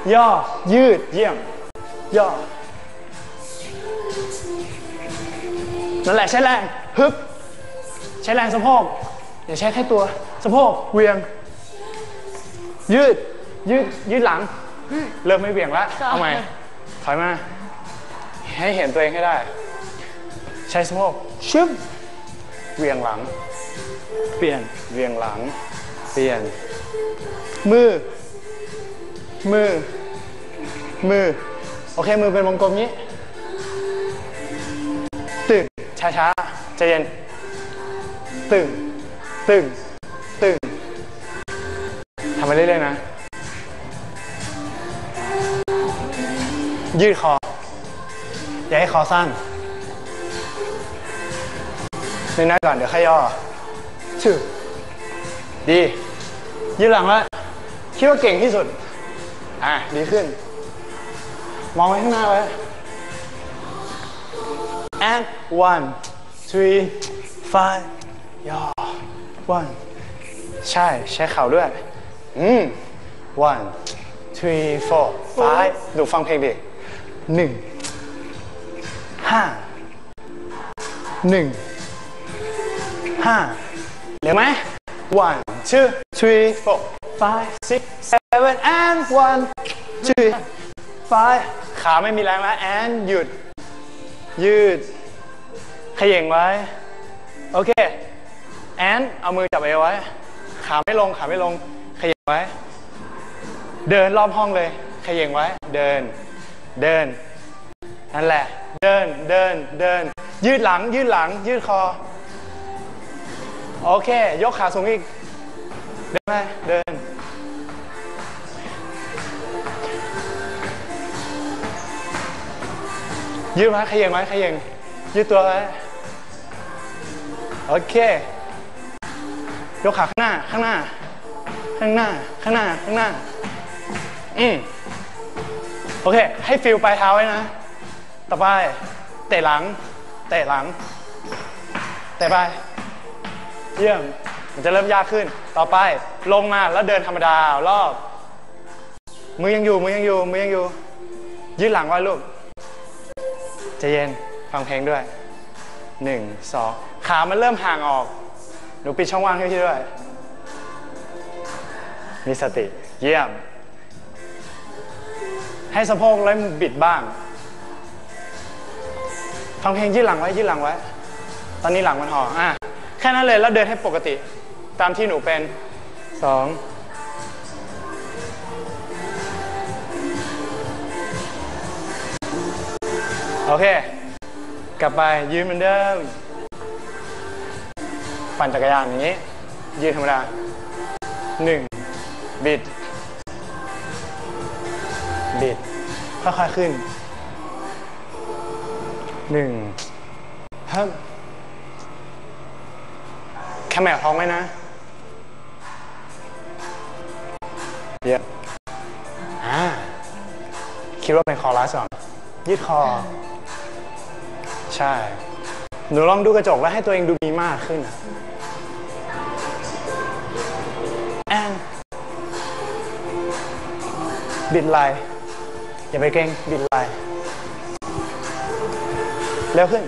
ย่อยืดเยี่ยมย่อนั่นแหละใช้แรงฮึบใช้แรงสะโพกอย่าใช้แค่ตัวสะโพกเวียงยืดหลังเริ่มไม่เวียงแล้วเอาใหม่ถอยมาให้เห็นตัวเองให้ได้ใช้สะโพกชึบเวียงหลังเปลี่ยนเวียงหลังเปลี่ยนมือโอเคมือเป็นวงกลมนี้ตึงช้าใจเย็นตึงทำไปเรื่อยๆนะยืดคออย่าให้คอสั้นในหน้าก่อนเดี๋ยวค่อยย่อชื่อดียืดหลังแล้วคิดว่าเก่งที่สุดดีขึ้นมองไว้ข้างหน้าไว้ and 1 3 5 ย่อ 1ใช้เข่าด้วย1 3 4 5ดูฟังเพลงดิ1 5 เร็วไหม 1 2 3 4 5 6 7 and 1 2 5ขาไม่มีแรงแล้ว and ยืดเขย่งไว้โอเค and เอามือจับเอวไว้ขาไม่ลงเขย่งไว้เดินรอบห้องเลยเขย่งไว้เดินนั่นแหละเดินยืดหลังยืดคอโอเคยกขาสูงอีกเดินยืดไว้เขย่งยืดตัวไว้โอเคยกขาข้างหน้าโอเคให้ฟิลปลายเท้าไว้นะต่อไปเตะหลังเตะไปเยี่ยมมันจะเริ่มยากขึ้นต่อไปลงมาแล้วเดินธรรมดารอบมือยังอยู่ยืดหลังไว้ลูกใจเย็นฟังเพลงด้วย1 2ขามันเริ่มห่างออกหนูปิดช่องว่างให้พี่ด้วยมีสติเยี่ยมให้สะโพกเริ่มบิดบ้างฟังเพลงยืดหลังไว้ตอนนี้หลังมันห่อแค่นั้นเลยแล้วเดินให้ปกติตามที่หนูเป็น2โอเคกลับไปยืนเหมือนเดิมปั่นจักรยานอย่างนี้ยืนธรรมดา1บิดค่อยๆขึ้น1ฮึบแค่แมวท้องไว้นะเยอะคิดว่าเป็นคอรัสก่อนยืดคอใช่หนูลองดูกระจกแล้วให้ตัวเองดูดีมากขึ้นแอนบิดไหล่อย่าไปเกรงบิดไหล่เร็วขึ้น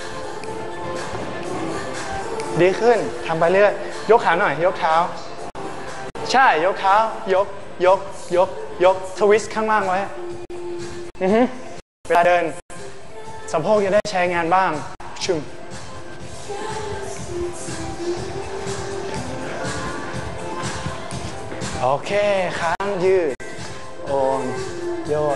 ดีขึ้นทำไปเรื่อยยกขาหน่อยยกเท้าใช่ยกเท้ายกทวิสต์ข้างล่างไว้เวลาเดินสะโพกจะได้ใช้งานบ้างชึมโอเคค้างยืดโอนโย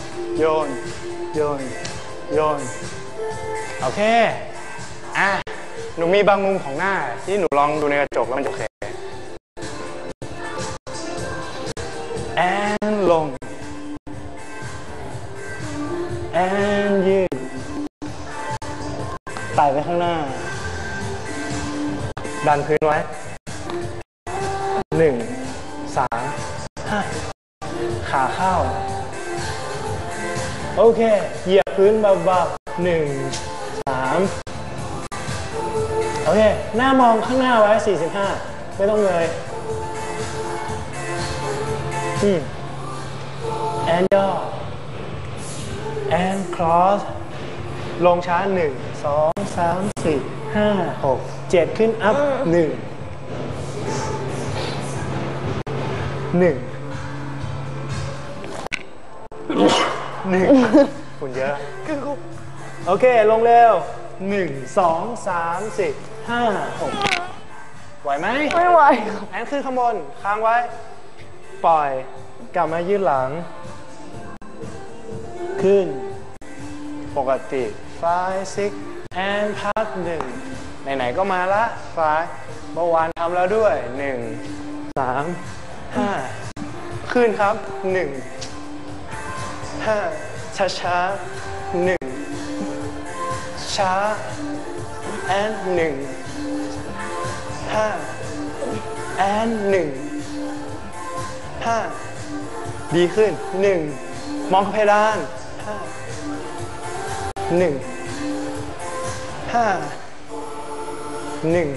นโอเคหนูมีบางมุมของหน้าที่หนูลองดูในกระจกแล้วมันโอเคแอนลงแอนยืดไต่ไปข้างหน้าดันพื้นไว้1 3 5ขาเข้าโอเคเหยียบพื้นเบาๆ1 3โอเคหน้ามองข้างหน้าไว้45ไม่ต้องเลยแอ and ย่อ and cross ลงช้า1 2 3 4 5 6 7ขึ้น up 1 ฝุ่นเยอะโอเคลงเร็ว1 2 3 4 5 6ไหวไหมไม่ไหวแอนขึ้นข้างบนค้างไว้ปล่อยกลับมายืดหลังขึ้นปกติ5 6 and พัก1ไหนๆก็มาละ5เมื่อวานทำแล้วด้วย1 3 5ขึ้นครับ1 5ช้าๆ1ช้า and 1 5 and 1 5ดีขึ้น1มองเพดาน5 1 5 1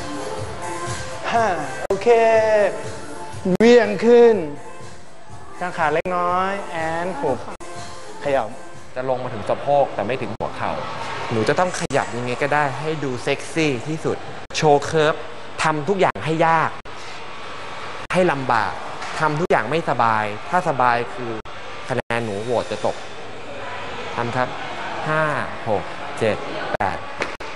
5โอเคเวียงขึ้นกางขาเล็กน้อยแอนหุบขยับจะลงมาถึงสะโพกแต่ไม่ถึงหัวเข่าหนูจะต้องขยับยังไงก็ได้ให้ดูเซ็กซี่ที่สุดโชว์เคิร์ฟทำทุกอย่างให้ยากให้ลำบากทำทุกอย่างไม่สบายถ้าสบายคือคะแนนหนูโหวตจะตกทำครับ5 6 7 8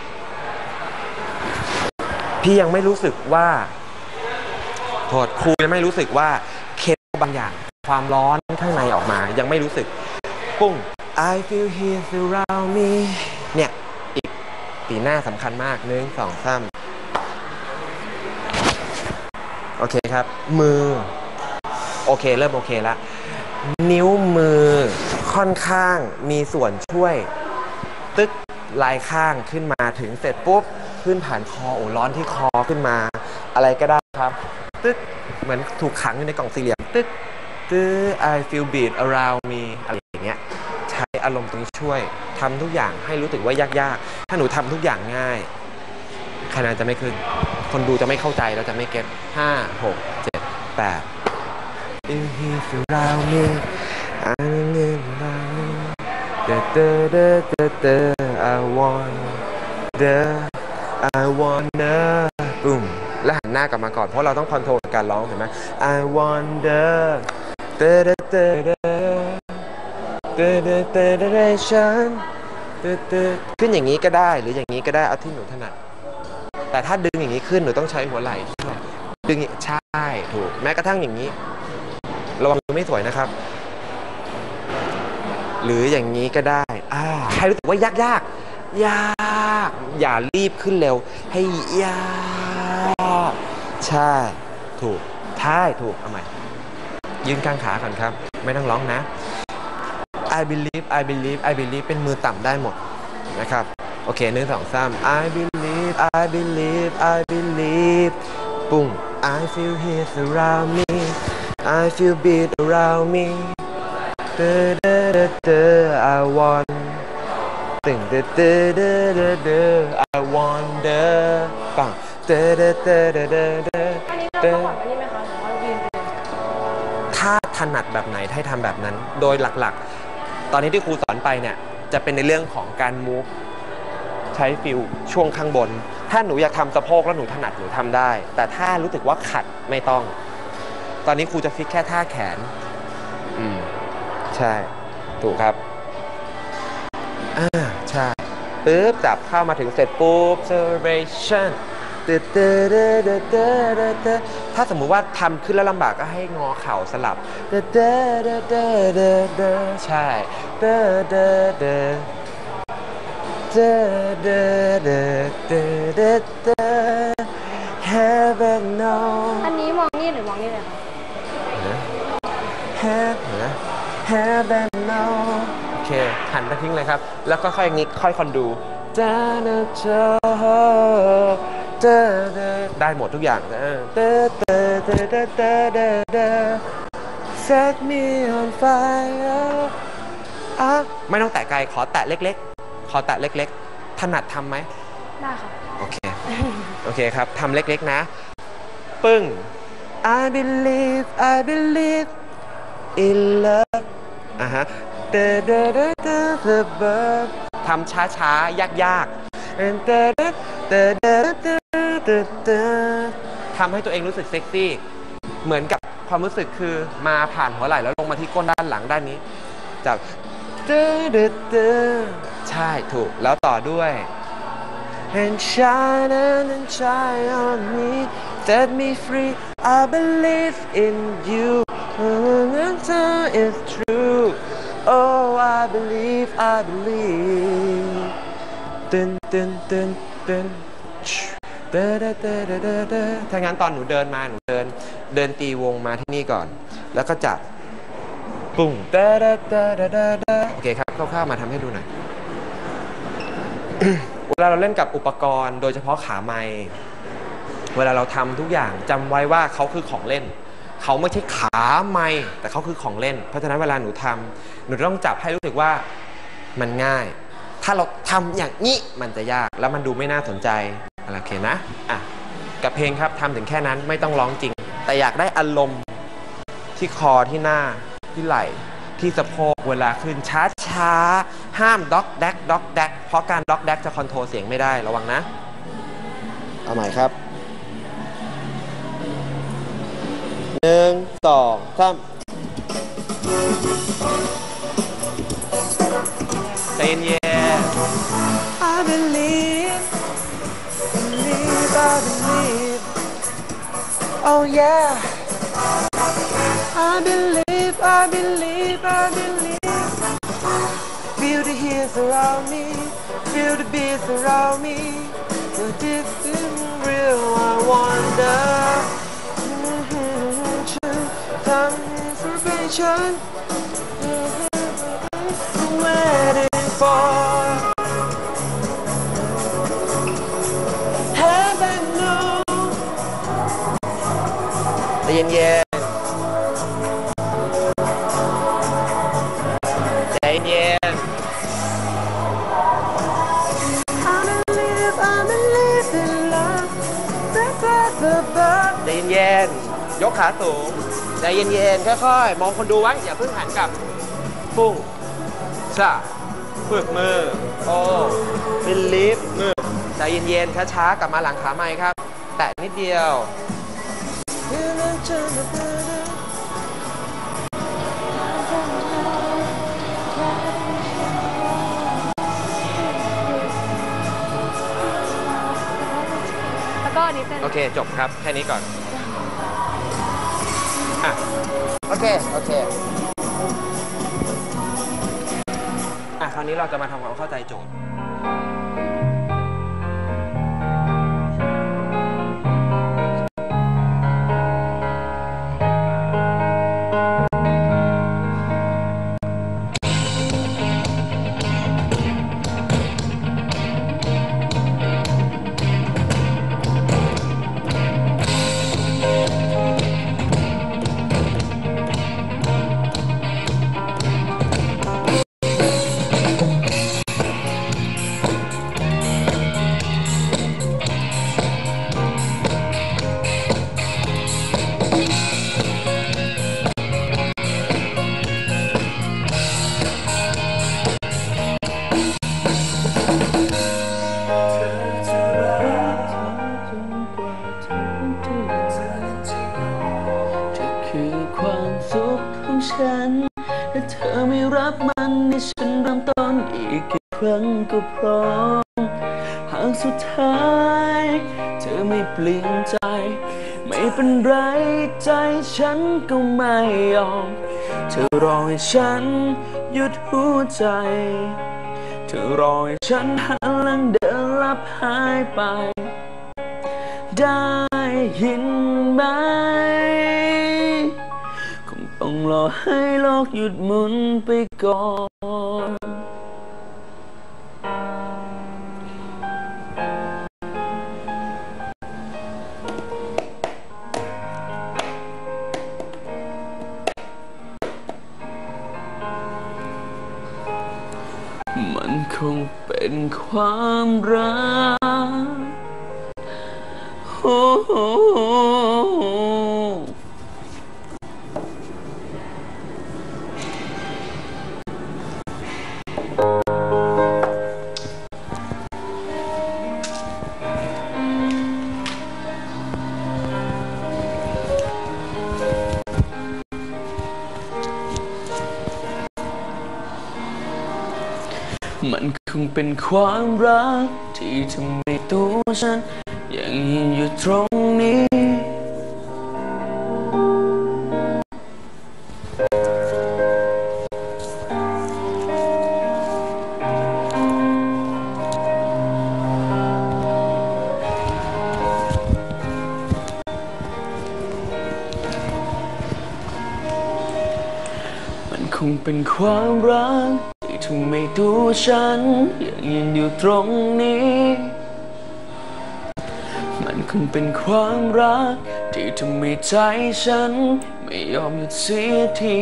พี่ยังไม่รู้สึกว่าโทษครูยังไม่รู้สึกว่าเคสบางอย่างความร้อนข้างในออกมายังไม่รู้สึกปุ้ง I feel here surround me เนี่ยอีกตีหน้าสำคัญมาก1 2 3โอเคครับมือโอเคเริ่มโอเคแล้วนิ้วมือค่อนข้างมีส่วนช่วยตึกลายข้างขึ้นมาถึงเสร็จปุ๊บขึ้นผ่านคอโอ้ร้อนที่คอขึ้นมาอะไรก็ได้ครับตึกเหมือนถูกขังอยู่ในกล่องสี่เหลี่ยมตึกI feel beat around me อะไรอย่างเงี้ยใช้อารมณ์ตรงนี้ช่วยทำทุกอย่างให้รู้สึกว่ายากๆถ้าหนูทำทุกอย่างง่ายคะแนนจะไม่ขึ้นคนดูจะไม่เข้าใจแล้วจะไม่เก็ต5 6 7 8 If he surround me I'm in I wanna ปุ้มแล้วหันหน้ากลับมาก่อนเพราะเราต้องคอนโทรลการร้องเห็นไหม I wonder ขึ้นอย่างนี้ก็ได้หรืออย่างนี้ก็ได้เอาที่หนูถนัดแต่ถ้าดึงอย่างนี้ขึ้นหนูต้องใช้หัวไหล่ช่วยดึงใช่ถูกแม้กระทั่งอย่างนี้ระวังมือไม่สวยนะครับหรืออย่างนี้ก็ได้ให้รู้สึกว่ายากอย่ารีบขึ้นเร็วให้ยากใช่ถูกถูกเอาใหม่ยืนกางขาก่อนครับไม่ต้องร้องนะ I believe เป็นมือต่ำได้หมดนะครับโอเค1 2 3 I believe ปุ้ง I feel here surround me I feel beat around me I want I wonder ปังอันนี้เราต้องหวังอันนี้ไหมคะหรือว่ายืนถ้าถนัดแบบไหนให้ทำแบบนั้นโดยหลักๆตอนนี้ที่ครูสอนไปเนี่ยจะเป็นในเรื่องของการ move ใช้ฟิลช่วงข้างบนถ้าหนูอยากทำสะโพกแล้วหนูถนัดหนูทำได้แต่ถ้ารู้สึกว่าขัดไม่ต้องตอนนี้ครูจะฟิกแค่ท่าแขนใช่ถูกครับใช่ปึ๊บจับเข้ามาถึงเสร็จปุ๊บ celebration ถ้าสมมุติว่าทำขึ้นแล้วลำบากก็ให้งอเข่าสลับใช่ Heaven knows อันนี้มองนี่หรือมองนี่เลยคะ Heaven knows โอเคหันไปทิ้งเลยครับแล้วก็ค่อยอย่างนี้ค่อยคอนดูได้หมดทุกอย่าง Set me on fire ไม่ต้องแตะไกลขอแตะเล็กๆถนัดทำไหมได้ค่ะโอเคครับทำเล็กๆนะปึ้ง I believe in love ฮะทำช้าๆยากๆทำให้ตัวเองรู้สึกเซ็กซี่เหมือนกับความรู้สึกคือมาผ่านหัวไหล่แล้วลงมาที่ก้นด้านหลังด้านนี้จากใช่ถูกแล้วต่อด้วย and shine on me set me free I believe in you it's true oh I believe ตึนถ้างั้นตอนหนูเดินมาหนูเดินตีวงมาที่นี่ก่อนแล้วก็จับปุ้งโอเคครับคร่าวๆมาทำให้ดูหน่อย เวลาเราเล่นกับอุปกรณ์โดยเฉพาะขาไม้เวลาเราทำทุกอย่างจำไว้ว่าเขาคือของเล่นเขาไม่ใช่ขาไม้แต่เขาคือของเล่นเพราะฉะนั้นเวลาหนูทำหนูต้องจับให้รู้สึกว่ามันง่ายถ้าเราทำอย่างนี้มันจะยากแล้วมันดูไม่น่าสนใจโอเคนะอ่ะกับเพลงครับทำถึงแค่นั้นไม่ต้องร้องจริงแต่อยากได้อารมณ์ที่คอที่หน้าที่ไหล่ที่สะโพกเวลาขึ้นช้าห้ามด็อกแดกเพราะการด็อกแดกจะคอนโทรลเสียงไม่ได้ระวังนะเอาใหม่ครับ1 2 3ใจเย็นๆ I believe oh yeah I believe feel the heat around me feel the beats around me so this is real I wonder transformation waiting for heaven knows ใจเย็นเย็นยกขาสูงใจเย็นๆค่อยๆมองคนดูไว้อย่าเพิ่งหันกลับปุ้งชะฝึกมือโอ้บิลลีฟมือใจเย็นๆช้าๆกลับมาหลังขาไม้ครับแตะนิดเดียวแล้วก็ดิเซนโอเคจบครับแค่นี้ก่อนอ่ะโอเคคราวนี้เราจะมาทำความเข้าใจโจทย์ถ้าเธอไม่รับมันให้ฉันเริ่มต้นอีกกี่ครั้งก็พร้อมหากสุดท้ายเธอไม่เปลี่ยนใจไม่เป็นไรใจฉันก็ไม่ยอมเธอรอให้ฉันหยุดหัวใจเธอรอให้ฉันหันหลังเดินลับหายไปได้ยินไหมต้องรอให้โลกหยุดหมุนไปก่อนมันคงเป็นความรักมันคงเป็นความรักที่ทำให้ตัวฉันยังยืนอยู่ตรงนี้ มันคงเป็นความรักที่ทำให้ตัวฉันยังยืนอยู่ตรงนี้ มันคงเป็นความรักที่ทำให้ใจฉันไม่ยอมหยุดเสียที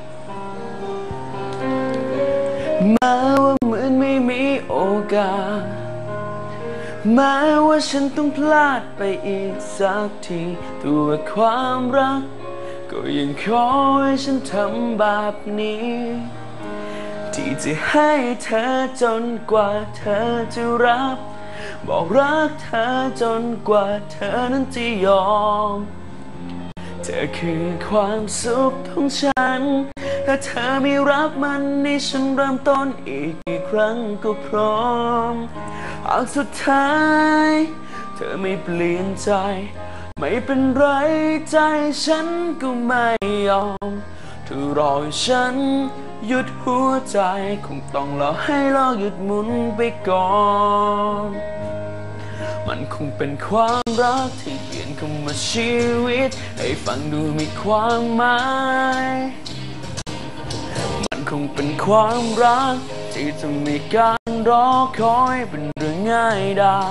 แม้ว่าเหมือนไม่มีโอกาสแม้ว่าฉันต้องพลาดไปอีกสักทีตัวความรักก็ยังขอให้ฉันทำแบบนี้ที่จะให้เธอจนกว่าเธอจะรับบอกรักเธอจนกว่าเธอนั้นจะยอมเธอคือความสุขของฉันถ้าเธอไม่รับมันให้ฉันเริ่มต้นอีกกี่ครั้งก็พร้อมหากสุดท้ายเธอไม่เปลี่ยนใจไม่เป็นไรใจฉันก็ไม่ยอมเธอรอให้ฉันหยุดหัวใจคงต้องรอให้โลกหยุดหมุนไปก่อนมันคงเป็นความรักที่เปลี่ยนคำว่าชีวิตให้ฟังดูมีความหมายมันคงเป็นความรักที่จะมีการรอคอยเป็นเรื่องง่ายได้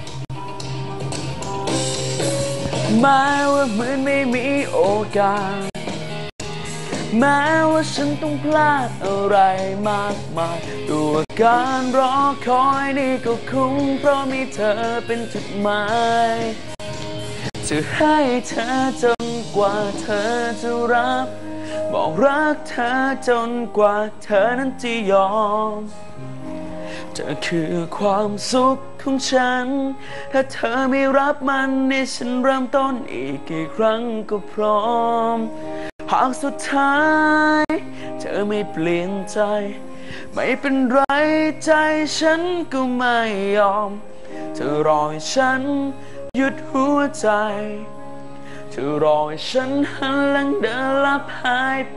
แม้ว่าเหมือนไม่มีโอกาสแม้ว่าฉันต้องพลาดอะไรมากมายตัวการรอคอยนี่ก็คงเพราะมีเธอเป็นจุดหมายจะให้เธอจนกว่าเธอจะรับบอกรักเธอจนกว่าเธอนั้นจะยอมเธอคือความสุขของฉันถ้าเธอไม่รับมันให้ฉันเริ่มต้นอีกกี่ครั้งก็พร้อมหากสุดท้ายเธอไม่เปลี่ยนใจไม่เป็นไรใจฉันก็ไม่ยอมเธอรอให้ฉันหยุดหัวใจเธอรอให้ฉันหันหลังเดินลับหายไป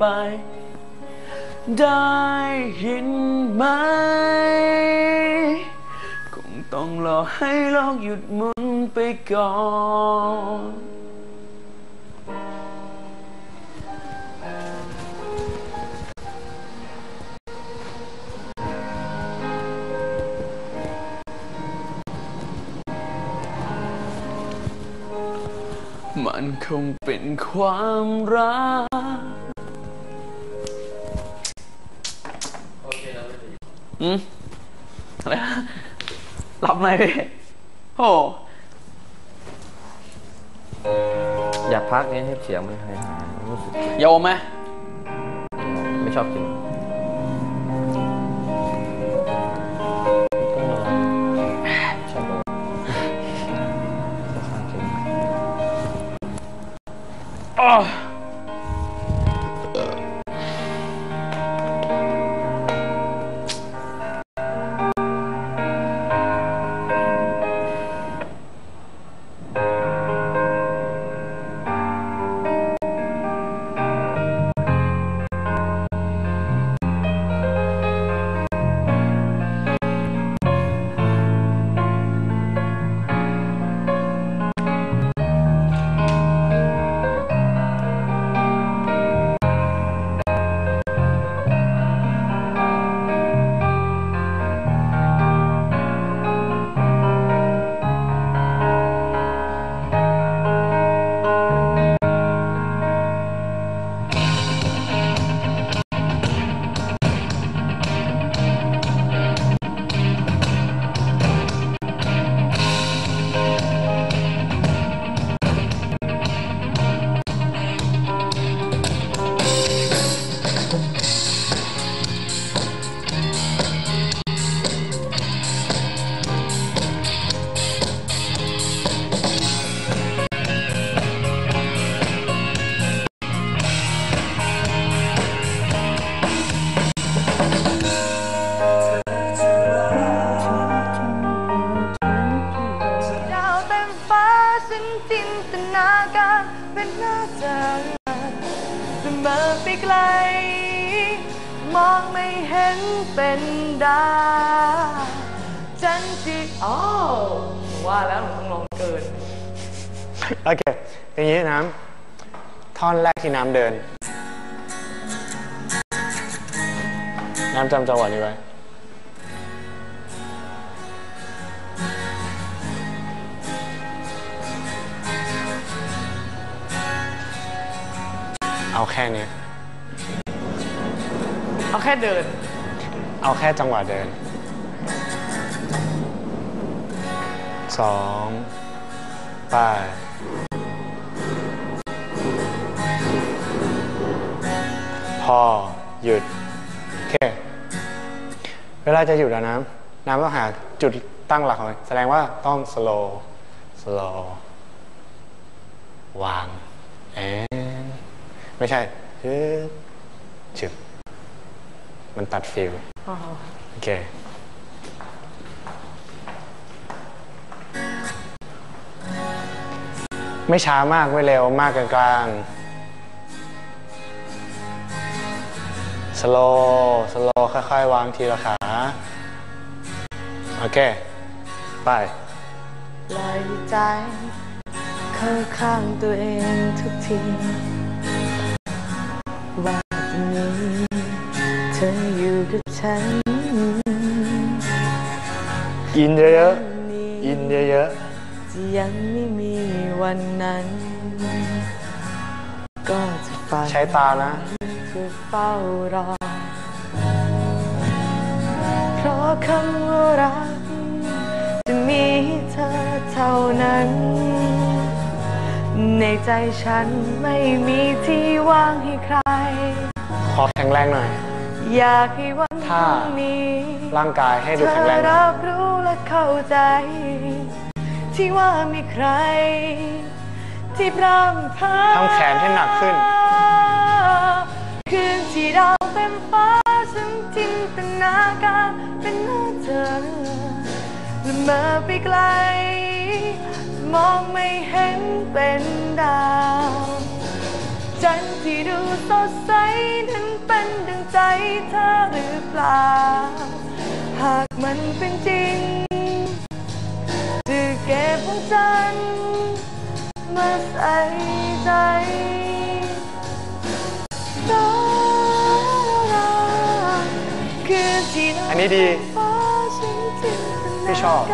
ได้ยินไหมคงต้องรอให้โลกหยุดหมุนไปก่อนมันคงเป็นความรักอะไรนะหลับไหมพี่โอ้อยากพักนี้ให้เสียงมันหายรู้สึกโยมไหมไม่ชอบกินชอบอ๋อไม่เห็นเป็นดาวจันทร์อ๋อว่าแล้วหนูต้องลองเกินโอเคอย่างนี้น้ำท่อนแรกที่น้ำเดินน้ำจำจังหวะนี้ไว้เอาแค่นี้เอาแค่เดินเอาแค่จังหวะเดิน2ไปพอหยุดโอเคเวลาจะหยุดแล้วน้ำต้องหาจุดตั้งหลักของมันแสดงว่าต้อง slow วางไม่ใช่ฉึบมันตัดฟิลโอเคไม่ช้ามากไม่เร็วมากกลางๆ slow ค่อยๆวางทีละขาโอเคไปปล่อยใจเข้าข้างตัวเองทุกทีว่าจะมีเธออยู่กับฉันอินเยอะๆอินเยอะๆจะยังไม่มีวันนั้นก็จะฝันใช้ตานะเพื่อเฝ้ารอเพราะคำว่ารักจะมีเธอเท่านั้นในใจฉันไม่มีที่ว่างให้ใครขอแข็งแรงหน่อยอยากให้วันพรุ่งนี้ร่างกายให้ดูแข็งแรงเธอรับรู้และเข้าใจที่ว่ามีใครที่พร่ำพาทำแขนให้หนักขึ้นคืนที่ดาวเต็มฟ้าฉันจินตนาการเป็นหน้าเธอละเมอไปไกลมองไม่เห็นเป็นดาวจันทร์ที่ดูสดใสนั้นเป็นดังใจเธอหรือเปล่าหากมันเป็นจริงจะเก็บวันจันทร์มาใส่ใจอันนี้ดีพี่ชอบ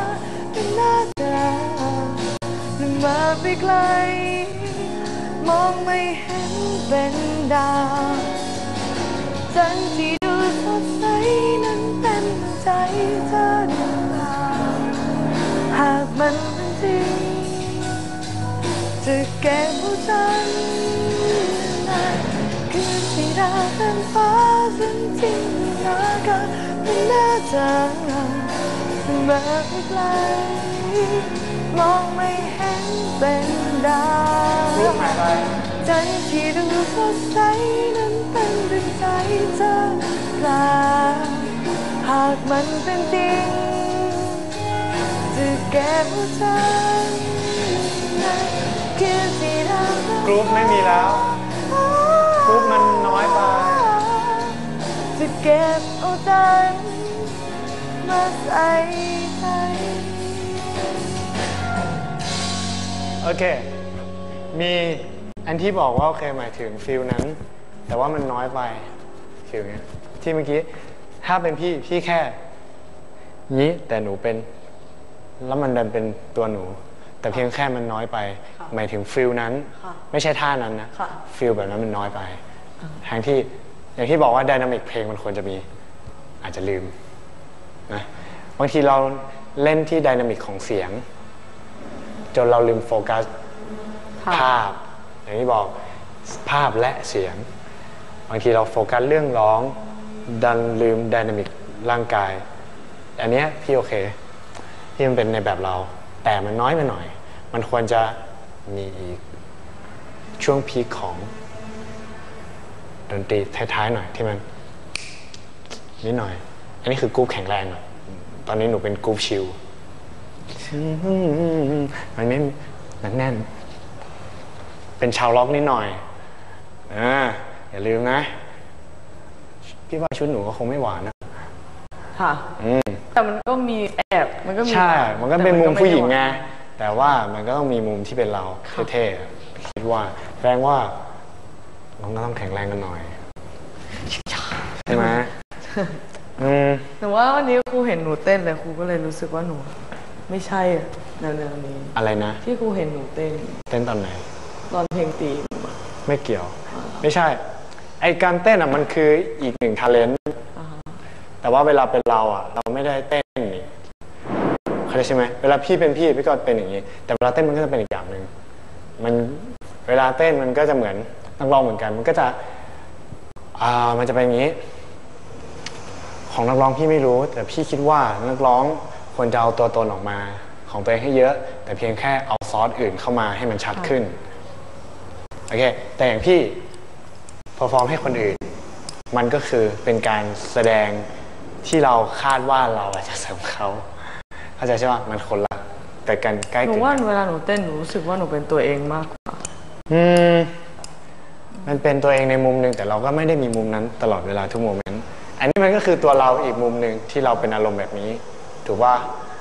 มาไปไกลมองไม่เห็นเป็นดาวจันทร์ที่ดูสดใสนั้นเป็นใจเธอหรือเปล่าหากมันเป็นจริงจะเก็บเอาจันทร์ได้คืนที่ดาวเต็มฟ้าฉันจินตนาการเป็นหน้าเธอมาไปไกลมองไม่เห็นเป็นดาวจันทร์ที่ดูสดใสนั้นเป็นดังใจเธอเปล่าหากมันเป็นจริงจะเก็บเอาจันทร์คืนที่ดาวกรุ๊ปไม่มีแล้วกรุ๊ปมันน้อยไปจะเก็บเอาจันทร์มาใส่ใจโอเคมีอันที่บอกว่าโอเคหมายถึงฟิลนั้นแต่ว่ามันน้อยไปฟิลเงี้ยที่เมื่อกี้ถ้าเป็นพี่แค่นี้แต่หนูเป็นแล้วมันดันเป็นตัวหนูแต่เพียงแค่มันน้อยไปหมายถึงฟิลนั้นไม่ใช่ท่านั้นนะฟิลแบบนั้นมันน้อยไปทั้งที่อย่างที่บอกว่าไดนามิกเพลงมันควรจะมีอาจจะลืมนะบางทีเราเล่นที่ไดนามิกของเสียงจนเราลืมโฟกัสภาพอย่างที่บอกภาพและเสียงบางทีเราโฟกัสเรื่องร้องดันลืมไดนามิกร่างกายอันนี้พี่โอเคที่มันเป็นในแบบเราแต่มันน้อยไปหน่อยมันควรจะมีอีกช่วงพีคของดนตรีท้ายๆหน่อยที่มันนิดหน่อยอันนี้คือกรุ๊ปแข็งแรงหน่อยตอนนี้หนูเป็นกรุ๊ปชิลมันไม่แน่นเป็นชาวล็อกนิดหน่อยอย่าลืมนะพี่ว่าชุดหนูก็คงไม่หวานนะค่ะแต่มันก็มีมันก็มีใช่ มันก็เป็นมุมผู้หญิงไงแต่ว่ามันก็ต้องมีมุมที่เป็นเราเท่ๆคิดว่าแสดงว่ามันก็ต้องแข็งแรงกันหน่อยใช่ไหมหนูว่าวันนี้ครูเห็นหนูเต้นเลยครูก็เลยรู้สึกว่าหนูไม่ใช่แนวนี้อะไรนะที่ครูเห็นหนูเต้นตอนไหนตอนเพลงตีไม่เกี่ยวไม่ใช่ไอการเต้นอ่ะมันคืออีกหนึ่งทาเลนต์แต่ว่าเวลาเป็นเราอ่ะเราไม่ได้เต้นนี่เข้าใจใช่ไหมเวลาพี่เป็นพี่ก็เป็นอย่างนี้แต่เวลาเต้นมันก็จะเป็นอีกอย่างหนึ่งมันเวลาเต้นมันก็จะเหมือนนักร้องเหมือนกันมันก็จะมันจะเป็นอย่างนี้ของนักร้องพี่ไม่รู้แต่พี่คิดว่านักร้องควรจะเอาตัวตนออกมาของตัวเองให้เยอะแต่เพียงแค่เอาซอสอื่นเข้ามาให้มันชัดขึ้นโอเคแต่อย่างพี่เพอร์ฟอร์มให้คนอื่นมันก็คือเป็นการแสดงที่เราคาดว่าเราจะเสริมเขาเข้าใจใช่ไหมมันคนละแต่กันใกล้หนูว่าเวลาหนูเต้นหนูรู้สึกว่าหนูเป็นตัวเองมากกว่ามันเป็นตัวเองในมุมหนึ่งแต่เราก็ไม่ได้มีมุมนั้นตลอดเวลาทุกโมเมนต์อันนี้มันก็คือตัวเราอีกมุมหนึ่งที่เราเป็นอารมณ์แบบนี้ถูกว่า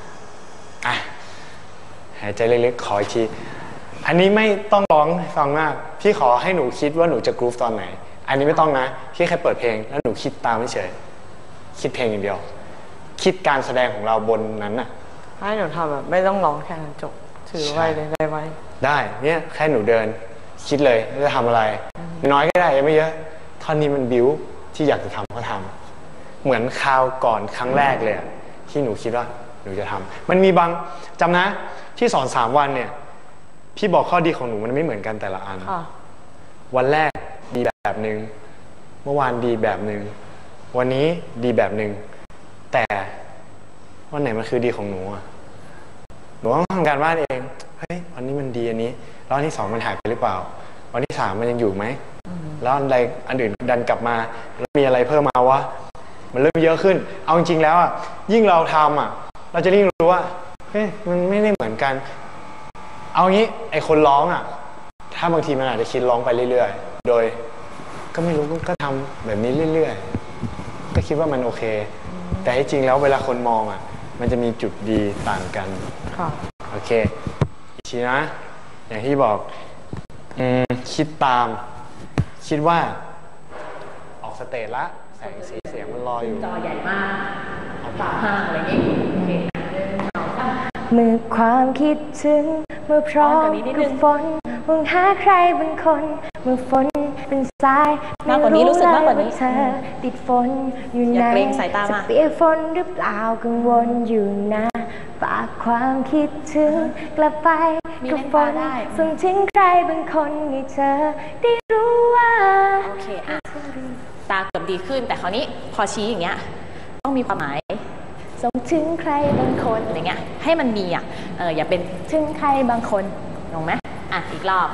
หายใจลึกๆขออีกทีอันนี้ไม่ต้องร้องฟังมากพี่ขอให้หนูคิดว่าหนูจะกรูฟตอนไหนอันนี้ไม่ต้องนะพี่แค่เปิดเพลงแล้วหนูคิดตามเฉยคิดเพลงอย่างเดียวคิดการแสดงของเราบนนั้นน่ะให้หนูทำแบบไม่ต้องร้องแค่นั้นจบถือไว้เลยได้ไว้ได้เนี่ยแค่หนูเดินคิดเลยจะทำอะไรน้อยก็ได้ยังไม่เยอะท่อนนี้มันบิ้วที่อยากจะทำก็ทำเหมือนคราวก่อนครั้งแรกเลยที่หนูคิดว่าหนูจะทำมันมีบางจำนะที่สอน3 วันเนี่ยพี่บอกข้อดีของหนูมันไม่เหมือนกันแต่ละอันวันแรกดีแบบหนึ่งเมื่อวานดีแบบหนึ่งวันนี้ดีแบบหนึ่งแต่วันไหนมันคือดีของหนูหนูต้องทำการบ้านเองเฮ้ยวันนี้มันดีอันนี้แล้ววันที่2มันหายไปหรือเปล่าวันที่3มันยังอยู่ไหมแล้วอันอื่นดันกลับมาแล้วมีอะไรเพิ่มมาวะมันเริ่มเยอะขึ้นเอาจริงๆแล้วยิ่งเราทำเราจะยิ่งรู้ว่าเฮ้ยมันไม่ได้เหมือนกันเอางี้ไอคนร้องถ้าบางทีมันอาจจะคิดร้องไปเรื่อยๆโดยก็ไม่รู้ก็ทำแบบนี้เรื่อยๆก็คิดว่ามันโอเคแต่จริงแล้วเวลาคนมองมันจะมีจุดดีต่างกันโอเคอีกทีนะอย่างที่บอกคิดตามคิดว่าออกสเตจละแสงสีเสียงมันรออยู่จอใหญ่มากเอาปากห้างอะไรอย่างงี้โอเคเมื่อความคิดถึงเมื่อพร้อมกับฝนมองหาใครบางคนเมื่อฝนเป็นสายไม่รู้เลยว่าเธอติดฝนอยู่ไหนจะเปียกฝนหรือเปล่ากังวลอยู่นะฝากความคิดถึงกลับไปกับฝนส่งถึงใครบางคนให้เธอได้รู้ว่าโอเคตาเกือบดีขึ้นแต่คราวนี้พอชี้อย่างเงี้ยต้องมีความหมายส่งถึงใครบางคนอะไรเงี้ยให้มันมีอย่าเป็นถึงใครบางคนงงไหมอีกรอบ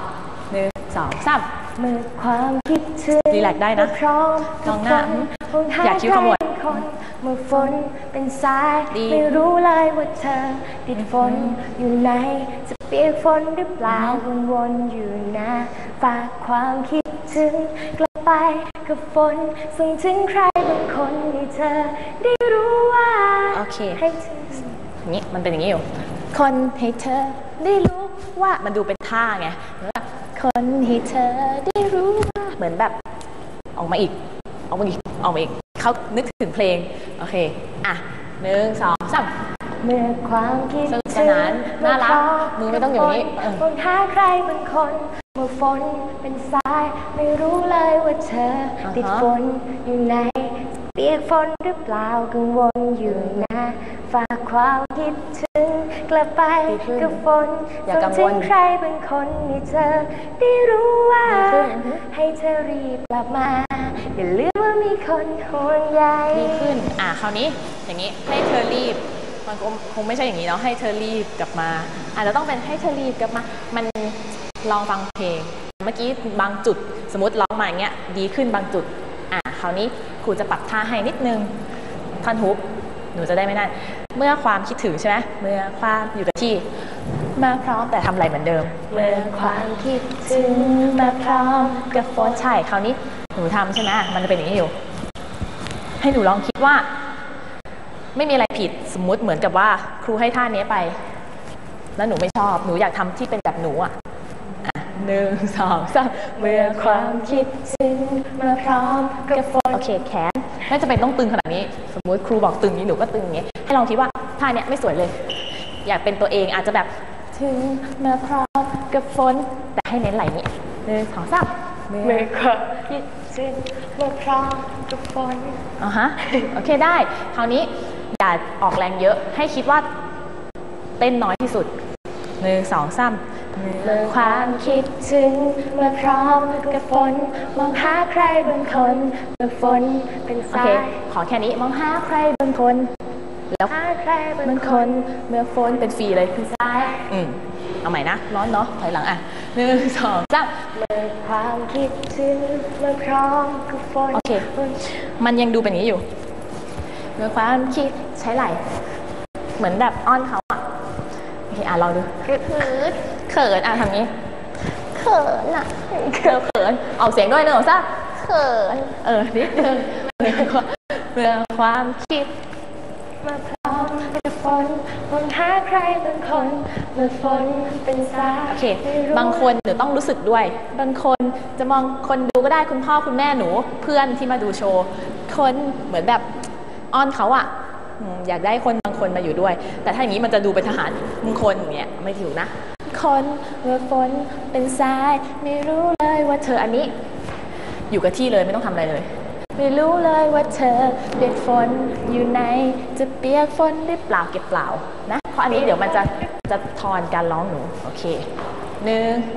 1 2 3มือความคิดถึงรีแลกได้นะมองหน้าอยากคิ้วขมวดเมื่อฝนเป็นสายไม่รู้เลยว่าเธอติดฝนอยู่ไหนจะเปียกฝนหรือเปล่าวนอยู่นะฝากความคิดถึงกลับไปกับฝนส่งถึงใครบางคนให้เธอได้รู้ว่าโอเคให้เธออย่างนี้มันเป็นอย่างนี้อยู่คนให้เธอได้รู้ว่ามันดูเป็นท่าไงคนให้เธอได้รู้ว่าเหมือนแบบออกมาอีกเขานึกถึงเพลงโอเค1 2 3เมื่อความคิดสนานน่ารักมือไม่ต้องอย่างนี้มองหาใครบางคนเมื่อฝนเป็นสายไม่รู้เลยว่าเธอติดฝนอยู่ไหนเปียกฝนหรือเปล่ากังวลอยู่นะฝากความคิดถึงกลับไปกับฝนส่งถึงใครบางคนให้เธอได้รู้ว่าให้เธอรีบกลับมาอย่าลืมว่ามีคนห่วงใยดีขึ้นคราวนี้อย่างนี้ให้เธอรีบมันคงไม่ใช่อย่างนี้เนาะให้เธอรีบกลับมาอาจจะต้องเป็นให้เธอรีบกลับมามันลองฟังเพลงเมื่อกี้บางจุดสมมติร้องมาอย่างเงี้ยดีขึ้นบางจุดคราวนี้ครูจะปรับท่าให้นิดนึงท่อนฮุกหนูจะได้ไม่นั่นเมื่อความคิดถึงใช่ไหมเมื่อความอยู่กับที่มาพร้อมแต่ทำอะไรเหมือนเดิมเมื่อความคิดถึงมาพร้อมกับฝนใช่คราวนี้หนูทำใช่ไหมมันจะเป็นอย่างนี้อยู่ให้หนูลองคิดว่าไม่มีอะไรผิดสมมุติเหมือนกับว่าครูให้ท่านี้ไปแล้วหนูไม่ชอบหนูอยากทำที่เป็นแบบหนูอ่ะ1 2 3เมื่อความคิดถึงมาพร้อมกับฝนโอเคแขนไม่จำเป็นต้องตึงขนาดนี้สมมุติครูบอกตึงนี้หนูก็ตึงอย่างนี้ให้ลองคิดว่าท่านี้ไม่สวยเลยอยากเป็นตัวเองอาจจะแบบถึงมาพร้อมกับฝนแต่ให้เน้นไหล่นี้1 2 3เมื่อความคิดถึงมาพร้อมกับฝนโอเคได้คราวนี้อย่าออกแรงเยอะให้คิดว่าเต้นน้อยที่สุด1 2 3เมื่อความคิดถึงเมื่อพร้อมกับฝนมองหาใครบางคนเมื่อฝนเป็นสายขอแค่นี้มองหาใครบางคนแล้วหาใครบางคนเมื่อฝนเป็นฟรีเลยเป็นสายเอาใหม่นะร้อนเนาะถอยหลังอ่ะ1 2 3เมื่อความคิดถึงเมื่อพร้อมกับฝนโอเคมันยังดูเป็นอย่างนี้อยู่เมื่อความคิดใช้ไหล่เหมือนแบบอ้อนเขาอ่ะโอเคลองดูเขินทำนี้เขินออกเสียงด้วย1 2 3เขินนิดนึงเมื่อความคิดมาพร้อมกับฝนมองหาใครบางคนเมื่อฝนเป็นสายโอเคบางคนหนูต้องรู้สึกด้วยบางคนจะมองคนดูก็ได้คุณพ่อคุณแม่หนูเพื่อนที่มาดูโชว์คนเหมือนแบบอ้อนเขาอะอยากได้คนบางคนมาอยู่ด้วยแต่ถ้าอย่างนี้มันจะดูเป็นทหารบางคนอย่างเงี้ยไม่ถูกนะคนเมื่อฝนเป็นสายไม่รู้เลยว่าเธออันนี้อยู่กับที่เลยไม่ต้องทำอะไรเลยไม่รู้เลยว่าเธอเปียกฝนอยู่ไหนจะเปียกฝนหรือเปล่าเก็บเปล่านะเพราะอันนี้เดี๋ยวมันจะทอนการร้องหนูโอเค1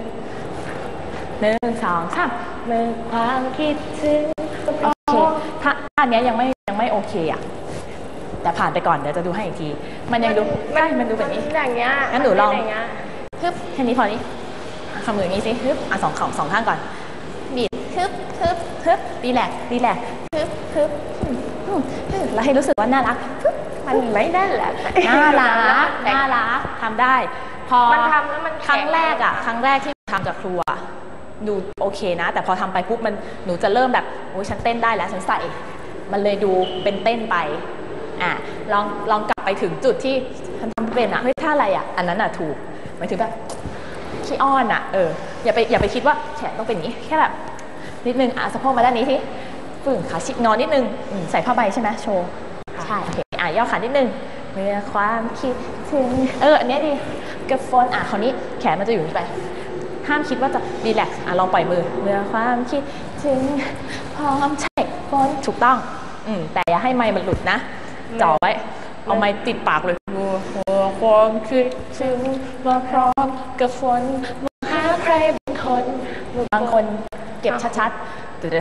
2 3เมื่อความคิดถึงโอเคถ้าอันนี้ยังไม่โอเคอ่ะแต่ผ่านไปก่อนเดี๋ยวจะดูให้อีกทีมันยังดูได้มันดูแบบนี้อย่างเงี้ยงั้นหนูลองฮึบแค่นี้พอนี้ทำมืออย่างนี้สิฮึบสองข้างก่อนบีดฮึบรีแลกฮึบแล้วให้รู้สึกว่าน่ารักมันไม่ได้แหละน่ารักทำได้พอมันทำแล้วมันครั้งแรกที่ทำกับครูดูโอเคนะแต่พอทำไปปุ๊บหนูจะเริ่มแบบโอ้ยฉันเต้นได้แล้วฉันใส่มันเลยดูเป็นเต้นไปลองกลับไปถึงจุดที่ฉันทำเป็นเฮ้ยท่าอะไรอันนั้นถูกหมายถึงแบบขี้อ้อนอย่าไปคิดว่าแขนต้องเป็นอย่างนี้แค่แบบนิดนึงสะโพกมาด้านนี้ที่ฝึกขาชิดนอนนิดนึงใส่ผ้าใบใช่ไหมโชว์ใช่โอเคย่อขานิดนึงเมื่อความคิดถึงอันนี้ดีกับฝนคราวนี้แขนมันจะอยู่ไปห้ามคิดว่าจะรีแลกซ์ลองปล่อยมือเมื่อความคิดถึงพร้อมใช่ฝนถูกต้องแต่อย่าให้ไมค์มันหลุดนะจ่อไว้เอาไม้ติดปากเลยความคิดถึงมาพร้อมกับฝนมองหาใครบางคนเก็บชัดๆเดี๋ยว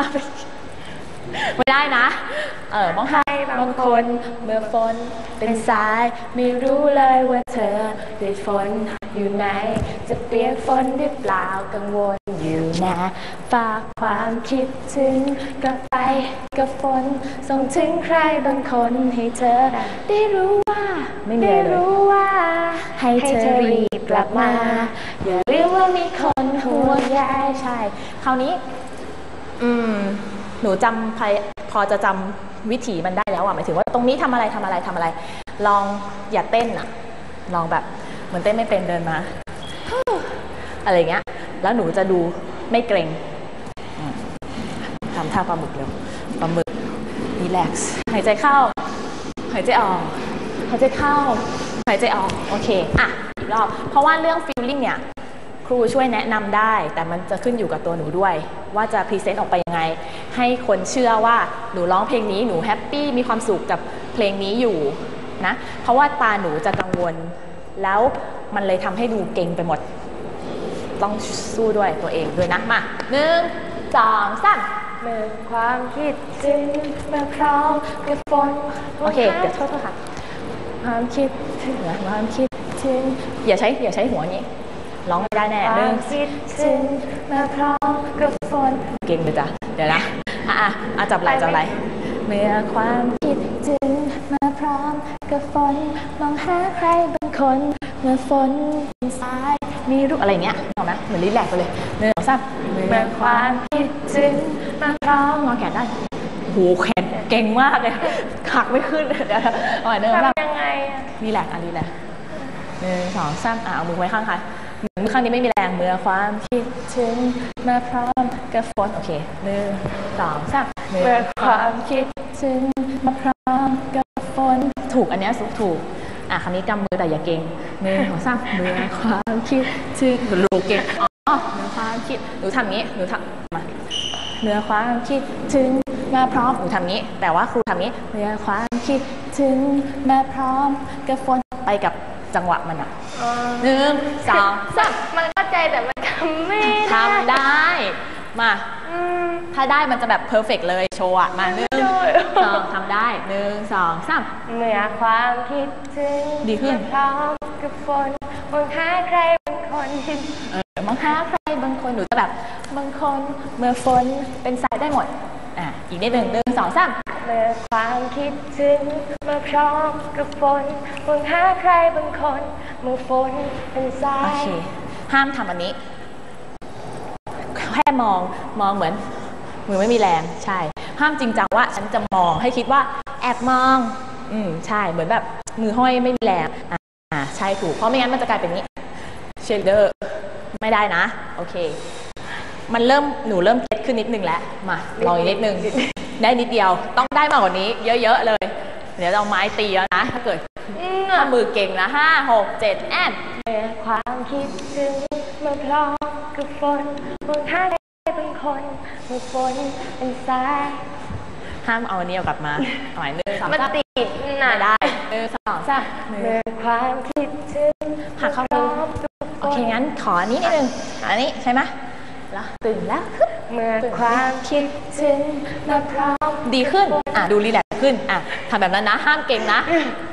ไม่ได้นะมองหาบางคนเมื่อฝนเป็นสายไม่รู้เลยว่าเธอได้ฝนอยู่ไหนจะเปียกฝนหรือเปล่ากังวลอยู่นะฝากความคิดถึงกลับไปกับฝนส่งถึงใครบางคนให้เธอได้รู้ว่าได้รู้ว่าให้เธอรีบกลับมาอย่าลืมว่ามีคนห่วงใยใช่คราวนี้หนูพอจะจำวิถีมันได้แล้วหมายถึงว่าตรงนี้ทำอะไรลองอย่าเต้นลองแบบเหมือนเต้นไม่เป็นเดินมาอะไรเงี้ยแล้วหนูจะดูไม่เกร็งทำท่าปลาหมึกเร็วปลาหมึกรีแลกซ์หายใจเข้าหายใจออกหายใจเข้าหายใจออกโอเคอีกรอบเพราะว่าเรื่องฟีลลิ่งเนี่ยครูช่วยแนะนำได้แต่มันจะขึ้นอยู่กับตัวหนูด้วยว่าจะพรีเซนต์ออกไปยังไงให้คนเชื่อว่าหนูร้องเพลงนี้หนูแฮปปี้มีความสุขกับเพลงนี้อยู่นะเพราะว่าตาหนูจะกังวลแล้วมันเลยทำให้ดูเก่งไปหมดต้องสู้ด้วยตัวเองด้วยนะมา1 2 3เมื่อความคิดถึงมาพร้อมกับฝนโอเคเดี๋ยวโทษค่ะความคิดถึงอย่าใช้หัวนี้ร้องไม่ได้แน่คิดถึงมาพร้อมกับฝนเก่งเลยจ้ะเดี๋ยวนะจับไหล่เมื่อความคิดถึงมาพร้อมกับฝนมองหาใครบางคนเมื่อฝนเป็นสายมีรูปอะไรเงี้ยเห็นไหมเหมือนรีแลกซ์ไปเลย1 2 3เมื่อความคิดถึงมาพร้อมงอแขนได้โหแขนเก่งมากเลยหักไม่ขึ้นเดี๋ยวเอาใหม่เดิมทำยังไงอะนี่แหละอันนี้แหละ1 2 3เอามือไว้ข้างค่ะมือข้างนี้ไม่มีแรงเมื่อความคิดถึงมาพร้อมกับฝนโอเค1 2 3เมื่อความคิดถึงมาพร้อมกับฝนถูกอันนี้ถูกคำนี้กำมือแต่อย่าเก่ง1 2 3เมื่อความคิดถึงโลเก่งเมื่อความคิดหนูทำงี้หนูทำมาเมื่อความคิดถึงมาพร้อมหนูทำงี้แต่ว่าครูทำงี้เมื่อความคิดถึงมาพร้อมกับฝนไปกับจังหวะมันอ่ะ1 2 3 มันเข้าใจแต่มันทำไม่ได้ทำได้มาถ้าได้มันจะแบบเพอร์เฟกต์เลยโชว์อ่ะมา1 2ทำได้1 2 3 เมื่อความคิดถึงดีขึ้นพร้อมกับฝนมองหาใครบางคนมองหาใครบางคนหนูจะแบบบางคนเมื่อฝนเป็นทรายได้หมดอีกนิด1 2 3 เมื่อความคิดถึงมาพร้อมกับฝนมองหาใครบางคนเมื่อฝนเป็นทรายโอเคห้ามทำอันนี้แค่มองเหมือนมือไม่มีแรงใช่ห้ามจริงจังว่าฉันจะมองให้คิดว่าแอบมองใช่เหมือนแบบมือห้อยไม่มีแรงใช่ถูกเพราะไม่งั้นมันจะกลายเป็นนี้เชลเดอร์ไม่ได้นะโอเคมันหนูเริ่มเก็ตขึ้นนิดนึงแล้วมาลองอีกนิดนึงได้นิดเดียวต้องได้มากกว่านี้เยอะๆเลยเดี๋ยวเราไม้ตีแล้วนะถ้าเกิดถ้ามือเก่งนะ5 6 7แอนเมื่อความคิดถึงมาพร้อมกับฝนมองหาใครบางคนเมื่อฝนเป็นทรายห้ามเอาอันนี้กลับมาหน่อย1 2 3 มันติดไม่ได้1 2 3 เมื่อความคิดถึงหักเข้ามือโอเคงั้นขออันนี้นิดนึงอันนี้ใช่ไหมแล้วตื่นแล้วเมื่อความคิดถึงมาพร้อมดีขึ้นดูรีแลกซ์ขึ้นทำแบบนั้นนะห้ามเก่งนะ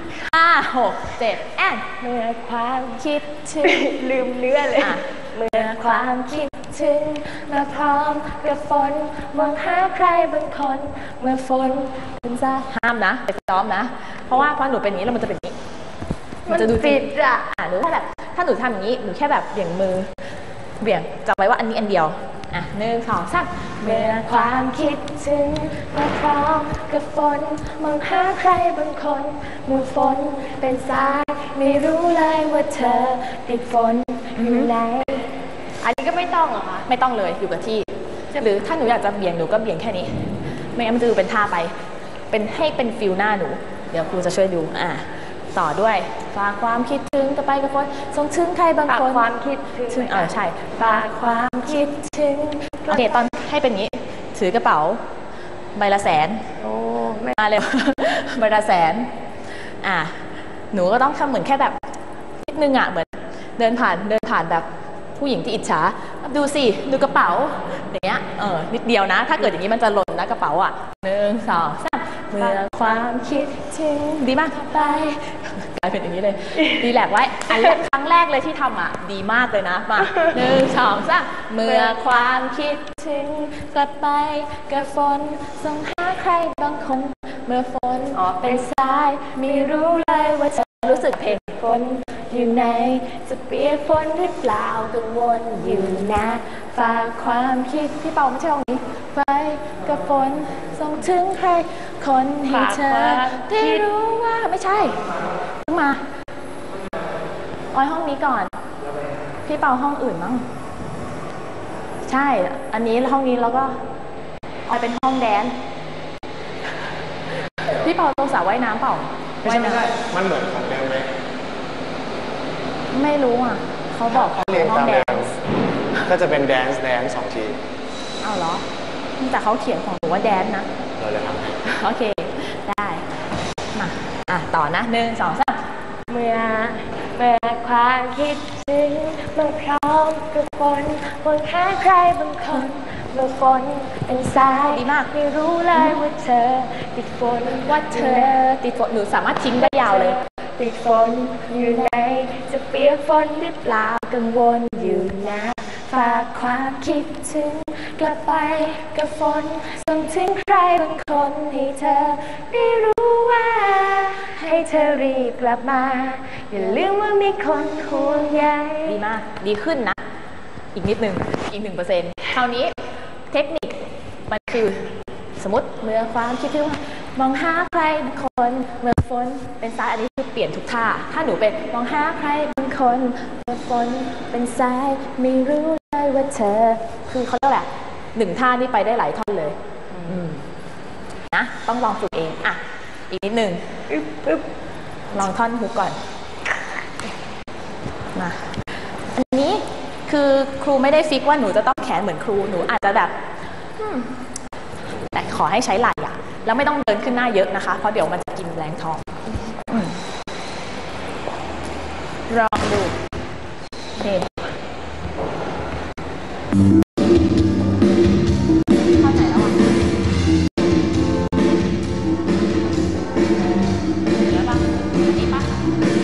5 6 7แอนเมื่อความคิดถึงลืมเนื้อเลยเมื่อความคิดถึงมาพร้อมกับฝนมองหาใครบางคนเมื่อฝนเป็นทรายห้ามนะไปซ้อมนะเพราะหนูเป็นอย่างนี้แล้วมันจะเป็นอย่างนี้มันจะดูติดหรือถ้าหนูทำอย่างนี้หนูแค่แบบเบี่ยงมือเบี่ยงจับไว้ว่าอันนี้อันเดียว1 2 3 เมื่อความคิดถึงมาพร้อมกับฝนมองหาใครบางคนเมื่อฝนเป็นทรายไม่รู้เลยว่าเธอติดฝนอยู่ไหนอันนี้ก็ไม่ต้องเหรอคะไม่ต้องเลยอยู่กับที่หรือถ้าหนูอยากจะเบี่ยงหนูก็เบี่ยงแค่นี้ไม่งั้นมันจะดูเป็นท่าไปให้เป็นฟิลหน้าหนูเดี๋ยวครูจะช่วยดูต่อด้วยฝากความคิดถึงต่อไปกับฝนส่งถึงใครบางคนฝากความคิดถึงใช่ฝากความคิดถึงโอเคตอนให้เป็นอย่างนี้ถือกระเป๋าใบละ100,000 โอ้มาเร็วใบละ100,000หนูก็ต้องทำเหมือนแค่แบบนิดนึงเหมือนเดินผ่านแบบผู้หญิงที่อิจฉาดูสิดูกระเป๋าอย่างเงี้ยนิดเดียวนะถ้าเกิดอย่างนี้มันจะหล่นนะกระเป๋า1 2 3เมื่อความคิดถึงดีมากไปกลายเป็นอย่างนี้เลยดีแลกไว้อันแรกครั้งแรกเลยที่ทำดีมากเลยนะมา1 2 3เมื่อความคิดถึงกลับไปกับฝนส่งหาใครบางคนเมื่อฝนเป็นทรายไม่รู้เลยว่าจะรู้สึกเพลงฝนอยู่ไหนจะเปียกฝนหรือเปล่ากังวลอยู่นะฝากความคิดพี่เปาไม่ใช่ตรงนี้ไปกับฝนส่งถึงใครคนให้เธอได้รู้ว่าไม่ใช่ต้องมาห้องนี้ก่อนพี่เปาห้องอื่นมั้งใช่อันนี้ห้องนี้แล้วก็เป็นห้องแดนพี่เปาตรงสระว่ายน้ำเปล่าไม่ใช่มันเหมือนของเดิมไหมไม่รู้เขาบอกเขาเรียนห้องแดนซ์ก็จะเป็นแดนซ์2 ทีเอาเหรอแต่เขาเขียนของหนูว่าแดนซ์นะเราจะทำโอเคได้มาต่อนะ1 2 3 เมื่อความคิดถึงมาพร้อมกับฝนมองหาใครบางคนเมื่อฝนเป็นทรายดีมากไม่รู้เลยว่าเธอติดฝนติดฝนหนูสามารถทิ้งได้ยาวเลยติดฝนอยู่ไหนจะเปียกฝนหรือเปล่ากังวลอยู่นะฝากความคิดถึงกลับไปกับฝนส่งถึงใครบางคนให้เธอได้รู้ว่าให้เธอรีบกลับมาอย่าลืมว่ามีคนห่วงใยดีมากดีขึ้นนะอีกนิดนึงอีก 1%คราวนี้เทคนิคมันคือสมมติเมื่อความคิดถึงมองหาใครบางคนเมื่อฝนเป็นทรายอันนี้คือเปลี่ยนทุกท่าถ้าหนูเป็นมองหาใครบางคนเมื่อฝนเป็นทรายไม่รู้เลยว่าเธอคือเขาเรียกแหละหนึ่งท่านี่ไปได้หลายท่อนเลยนะต้องลองฝึกเองอ่ะอีกนิดนึงลองท่อนฮุกก่อนมาอันนี้คือครูไม่ได้ฟิกว่าหนูจะต้องแขนเหมือนครูหนูอาจจะแบบแต่ขอให้ใช้ไหล่อะแล้วไม่ต้องเดินขึ้นหน้าเยอะนะคะเพราะเดี๋ยวมันจะกินแรงท้องลองดูโอเคเข้าใจแล้วอ่ะเหลือปะอันนี้ปะ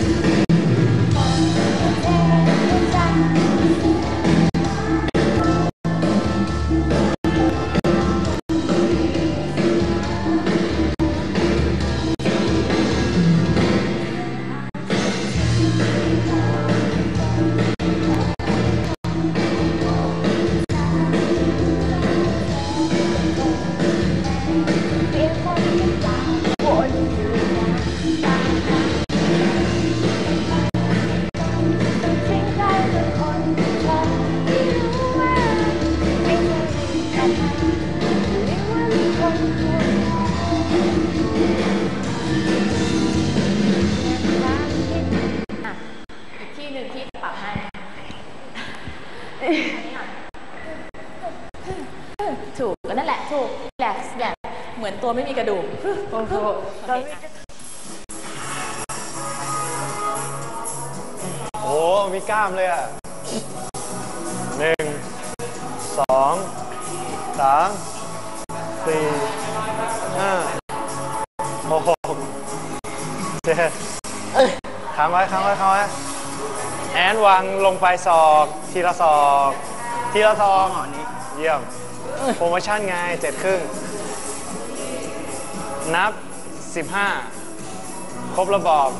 ถูกก็นั่นแหละถูกแหลกแบบเหมือนตัวไม่มีกระดูกโอ้โหโอ้มีกล้ามเลยอ่ะ1 2 3 4 5 6 7ค้างไว้แอนวางลงไปศอกทีละศอกทีละศอกเยี่ยมโปรโมชั่นไง7 ครึ่งนับ15ครบระบอก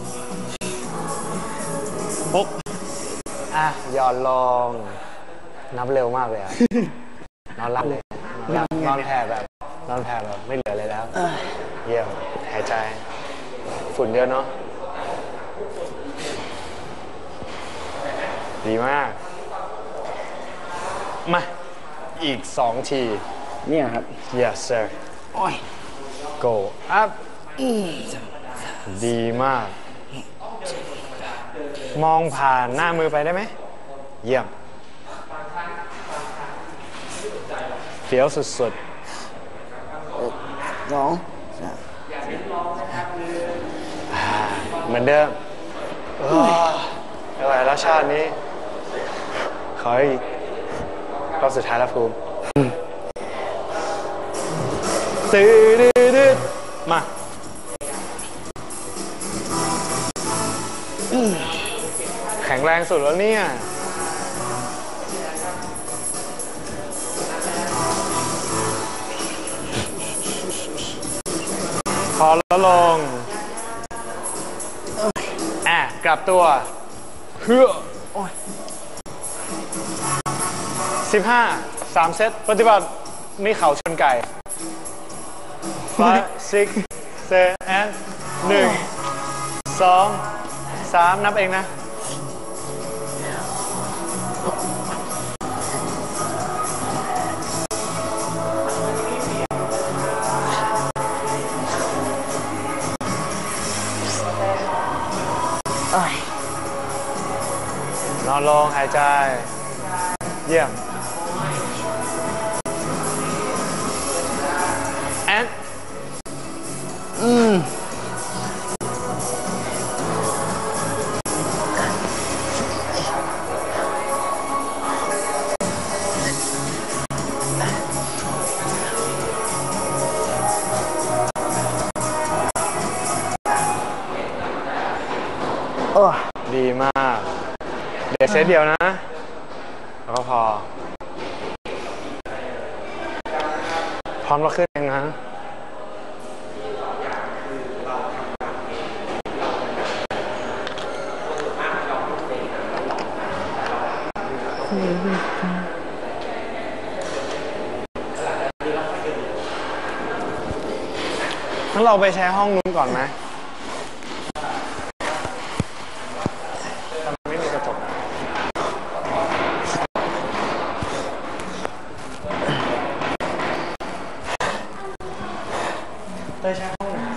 ปุ๊บหย่อนลงนับเร็วมากเลยอ่ะนอนหลับเลยนอนแผ่แบบไม่เหลือเลยแล้วเยี่ยมหายใจฝุ่นเยอะเนาะดีมากมาอีก2 ทีเนี่ยครับ yes sir go up ดีมากมองผ่านหน้ามือไปได้ไหมเยี่ยมเฟี้ยวสุดๆเหมือนเดิมไม่ไหวแล้วชาตินี้ขออีกรอบสุดท้ายแล้วภูมิดืดมาแข็งแรงสุดแล้วเนี่ยพอแล้วลงกลับตัวเพื่อ15 3 เซตปฏิบัติมีเข่าชนไก่ 5 6 7 and 1 2 3นับเองนะนอนลงหายใจเยี่ยมแอนดีมากเดี๋ยวเซตเดียวนะแล้วก็พอพร้อมแล้วขึ้นเองนะงั้นเราไปแชร์ห้องนู้นก่อนไหมทำไมไม่มีกระจกไปแชร์ห้องไหน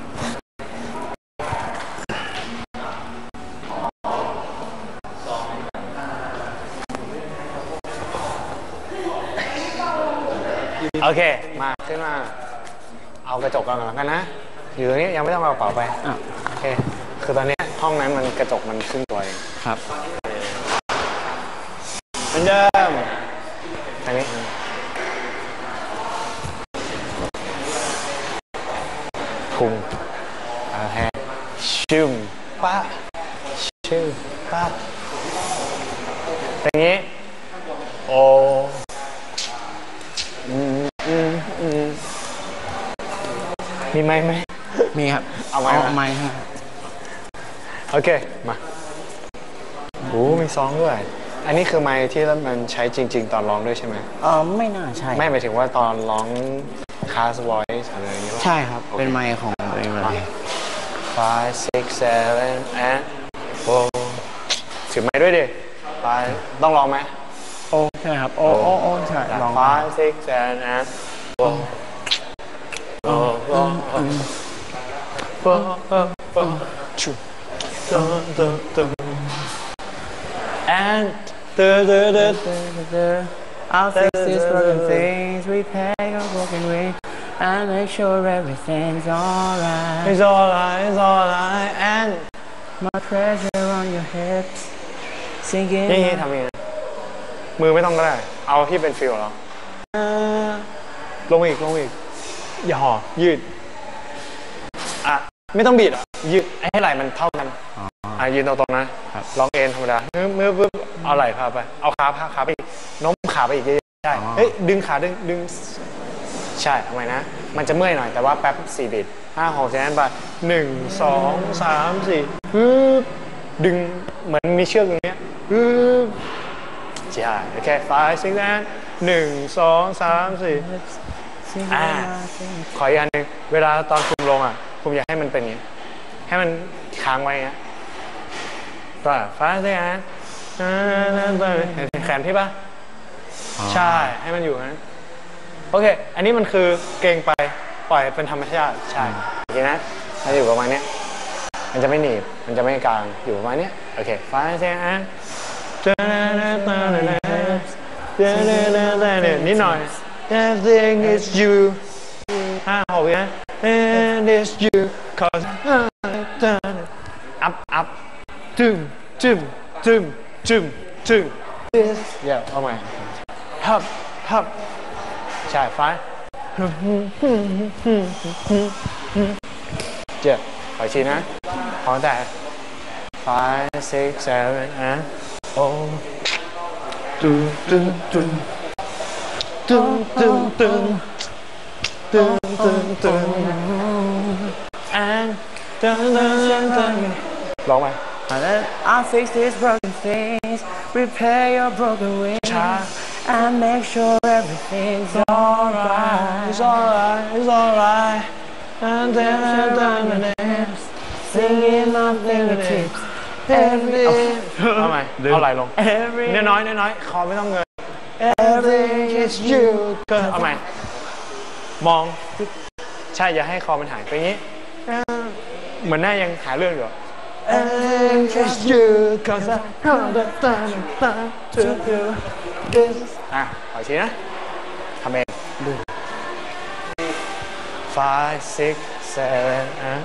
โอเคมาขึ้นมาเอากระจกก่อนแล้วกันนะอยู่ตรงนี้ยังไม่ต้องเอากระเป๋าไปโอเคคือตอนนี้ห้องนั้นมันกระจกมันครึ่งตัวเองครับเหมือนเดิมอันนี้พุงแฮชุ่มป้าชื่อป้าอย่างนี้โอมีไม้ไหมมีครับเอาไม้ครับโอเคมาโอ้มีซองด้วยอันนี้คือไม้ที่มันใช้จริงๆตอนร้องด้วยใช่ไหมไม่น่าใช่ไม่หมายถึงว่าตอนร้องคลาสวอยซ์อะไรอย่างเงี้ยใช่ครับเป็นไมค์ของตัวเองเลย 5 6 7 and 4ถือไม้ด้วยดิต้องร้องไหมโอ้ใช่ครับโอ้ใช่ลอง5 6 7 and and I'll fix these broken things, repair your broken wings, and make sure everything's alright. It's alright, and my pressure on your hips, singing. นี่ทำยังไงมือไม่ต้องก็ได้เอาที่เป็นฟิลแล้วลงอีกอย่าห่อยืดไม่ต้องบีดยืดให้ไหล่มันเท่ากันยืนตรงๆนะลองเอ็นธรรมดามือปุ๊บเอาไหล่พาไปเอาขาไปอีกโน้มขาไปอีกเยอะๆใช่เฮ้ยดึงขาดึงใช่ทำไมนะมันจะเมื่อยหน่อยแต่ว่าแป๊บ4บิด5 6 7ไป1 2 3 4ปึ๊บดึงเหมือนมีเชือกอย่างเงี้ยปึ๊บใช่โอเค5 6 and 1 2 3 4ขออีกอันหนึ่งเวลาตอนคุมลงผมอยากให้มันเป็นอย่างนี้ให้มันค้างไว้เงี้ยก็ฟ้าใช่ไหมแขนพี่ป่ะใช่ให้มันอยู่นั้นโอเคอันนี้มันคือเกรงไปปล่อยเป็นธรรมชาติใช่โอเคนะมันอยู่ประมาณนี้มันจะไม่หนีบมันจะไม่กลางอยู่ประมาณนี้โอเคฟ้าใช่ไหมนิดหน่อย Everything is you 5 6นะ and it's you cause up จึมthis yeah เอาใหม่ hop ใช่ฟ้าเจ็บขออีกทีนะพร้อมแต่ 5 6 7 and oh ตึงand ร้องไหม I'll fix these broken things, repair your broken wings, and make sure everything's alright. It's alright. And then singing my fingertips. Every เอาใหม่เอาไหลลงน้อยคอไม่ต้องเงิน Everything is you เอาใหม่มองใช่อย่าให้คอมันหายไปงี้เหมือนหน้ายังหาเรื่องอยู่Everything is you cause I know the time to do this ขออีกทีนะทำเอง5 6 7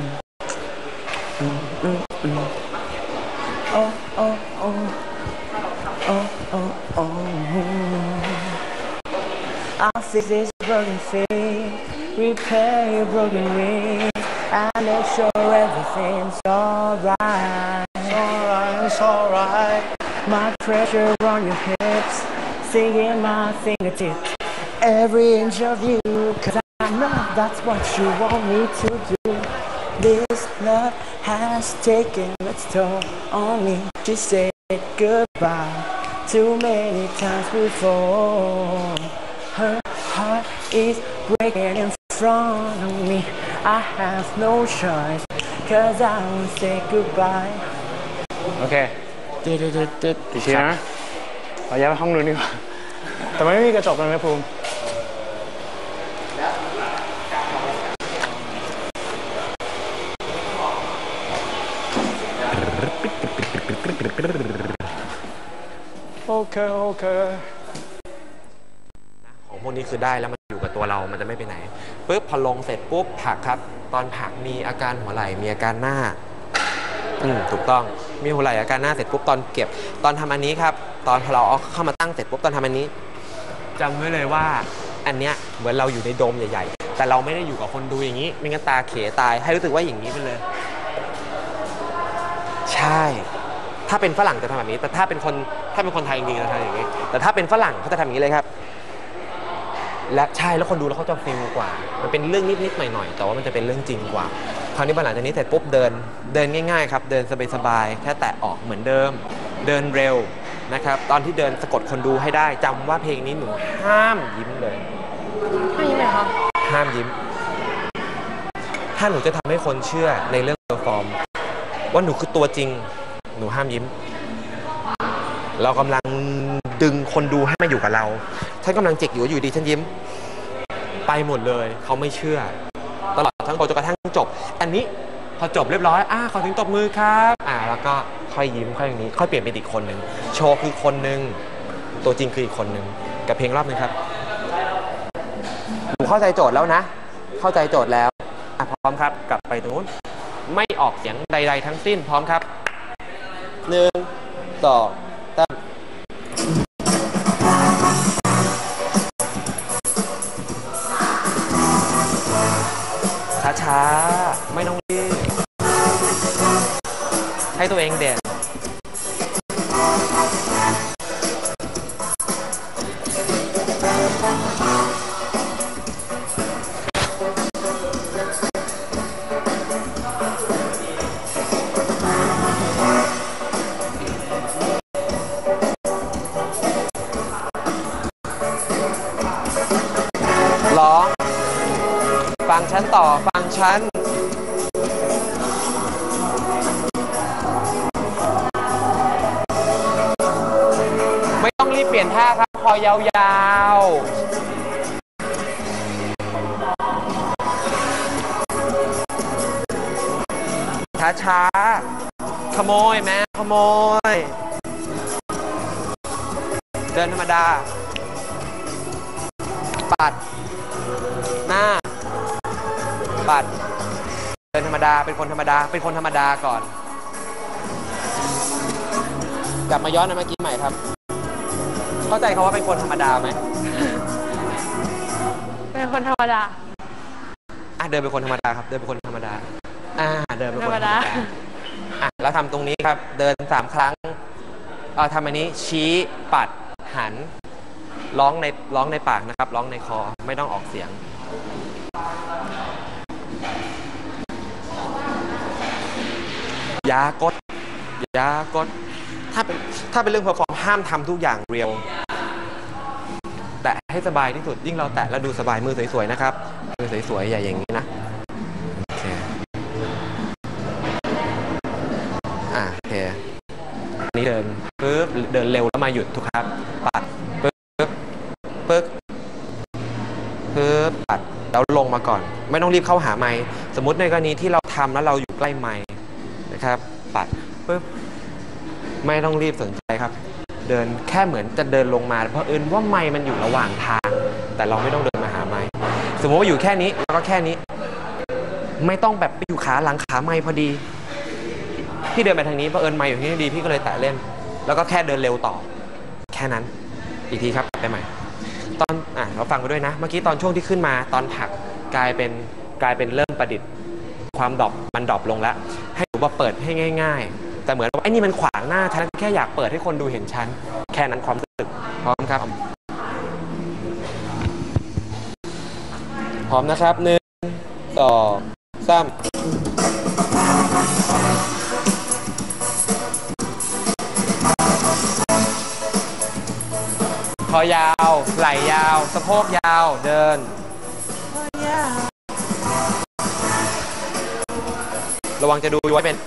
I'll fix this broken thing, repair your broken wings, and make sure everything's alright. It's alright. My pressure on your hips, singing my fingertips, every inch of you, cause I know that's what you want me to do. This love has taken its toll on me. She said goodbye too many times before. Her heart is breaking in front of me I have no choice cause I will say goodbye โอเคอีกทีนะเราย้ายไปห้องนู้นดีกว่าแต่ไม่มีกระจกเลยนะภูมิโอเคของพวกนี้คือได้แล้วมันอยู่กับตัวเรามันจะไม่ไปไหนปุ๊บพอลงเสร็จปุ๊บผักครับตอนผักมีอาการหัวไหล่มีอาการหน้าถูกต้องมีหัวไหล่อาการหน้าเสร็จปุ๊บตอนเก็บตอนทำอันนี้ครับตอนพอเราเอาเข้ามาตั้งเสร็จปุ๊บตอนทำอันนี้จำไว้เลยว่าอันเนี้ยเหมือนเราอยู่ในโดมใหญ่ๆแต่เราไม่ได้อยู่กับคนดูอย่างนี้ไม่งั้นตาเขตายให้รู้สึกว่าอย่างนี้ไปเลยใช่ถ้าเป็นฝรั่งจะทำแบบนี้แต่ถ้าเป็นคนไทยจริงๆจะทำอย่างนี้แต่ถ้าเป็นฝรั่งเขาจะทำอย่างนี้เลยครับและใช่แล้วคนดูแล้วเขาจะฟีลกว่ามันเป็นเรื่องนิดๆหน่อยๆแต่ว่ามันจะเป็นเรื่องจริงกว่าคราวนี้หลังจากนี้เสร็จปุ๊บเดินง่ายๆครับเดินสบายๆแค่แตะออกเหมือนเดิมเดินเร็วนะครับตอนที่เดินสะกดคนดูให้ได้จำว่าเพลงนี้หนูห้ามยิ้มเลยห้ามยิ้มเลยคะห้ามยิ้มถ้าหนูจะทำให้คนเชื่อในเรื่องเพอร์ฟอร์มว่าหนูคือตัวจริงหนูห้ามยิ้มเรากำลังดึงคนดูให้มาอยู่กับเราฉันกำลังจิกอยู่ดีฉันยิ้มไปหมดเลยเขาไม่เชื่อตลอดทั้งโชว์จนกระทั่งจบอันนี้พอจบเรียบร้อยขอถึงตบมือครับแล้วก็ค่อยยิ้มค่อยอย่างนี้ค่อยเปลี่ยนเป็นอีกคนหนึ่งโชว์คือคนหนึ่งตัวจริงคืออีกคนหนึ่งกับเพลงรอบนึงครับหนูเข้าใจโจทย์แล้วนะเข้าใจโจทย์แล้วพร้อมครับกลับไปตรงนู้นไม่ออกเสียงใดๆทั้งสิ้นพร้อมครับ1 2 3ช้าๆไม่ต้องรีบให้ตัวเองเด่นร้องฟังฉันต่อฟังฉันไม่ต้องรีบเปลี่ยนท่าครับคอยาวๆช้าๆขโมยแม่ขโมยเดินธรรมดาปัดหน้าปัดเดินธรรมดาเป็นคนธรรมดาเป็นคนธรรมดาก่อนกลับมาย้อนเมื่อกี้ใหม่ครับเข้าใจเขาว่าเป็นคนธรรมดาไหมเป็นคนธรรมดาเดินเป็นคนธรรมดาครับเดินเป็นคนธรรมดาเดินเป็นคนธรรมดาแล้วทำตรงนี้ครับเดิน3 ครั้งทำอันนี้ชี้ปัดหันร้องในปากนะครับร้องในคอไม่ต้องออกเสียงอย่ากดถ้าเป็นเรื่องเพอร์ฟอร์มห้ามทำทุกอย่างเรียวแตะให้สบายที่สุดยิ่งเราแตะแล้วดูสบายมือสวยๆนะครับมือสวยๆอย่าอย่างนี้นะโอเคโอเคนี่เดินปึ๊บเดินเร็วแล้วมาหยุดทุกครับปัดปึ๊บปัดแล้วลงมาก่อนไม่ต้องรีบเข้าหาไมค์สมมุติในกรณีที่เราทำแล้วเราอยู่ใกล้ไมค์นะครับปัดปึ๊บไม่ต้องรีบสนใจครับเดินแค่เหมือนจะเดินลงมาเพราะว่าไมค์มันอยู่ระหว่างทางแต่เราไม่ต้องเดินมาหาไมค์สมมติว่าอยู่แค่นี้แล้วก็แค่นี้ไม่ต้องแบบไปอยู่ขาหลังขาไมค์พอดีพี่เดินไปทางนี้เพราะไมค์อยู่ที่นี่ดีพี่ก็เลยแตะเล่นแล้วก็แค่เดินเร็วต่อแค่นั้นอีกทีครับไปใหม่ตอนเราฟังไปด้วยนะเมื่อกี้ตอนช่วงที่ขึ้นมาตอนผักกลายเป็นเริ่มประดิษฐ์ความดรอปมันดรอปลงแล้วให้หนูมาเปิดให้ง่ายๆแต่เหมือนว่าไอ้นี่มันขวางหน้าฉันแค่อยากเปิดให้คนดูเห็นฉันแค่นั้นความรู้สึกพร้อมครับพร้อมนะครับ1 2 3คอยาวไหล่ยาวสะโพกยาวเดินระวังจะดูไว้เป็น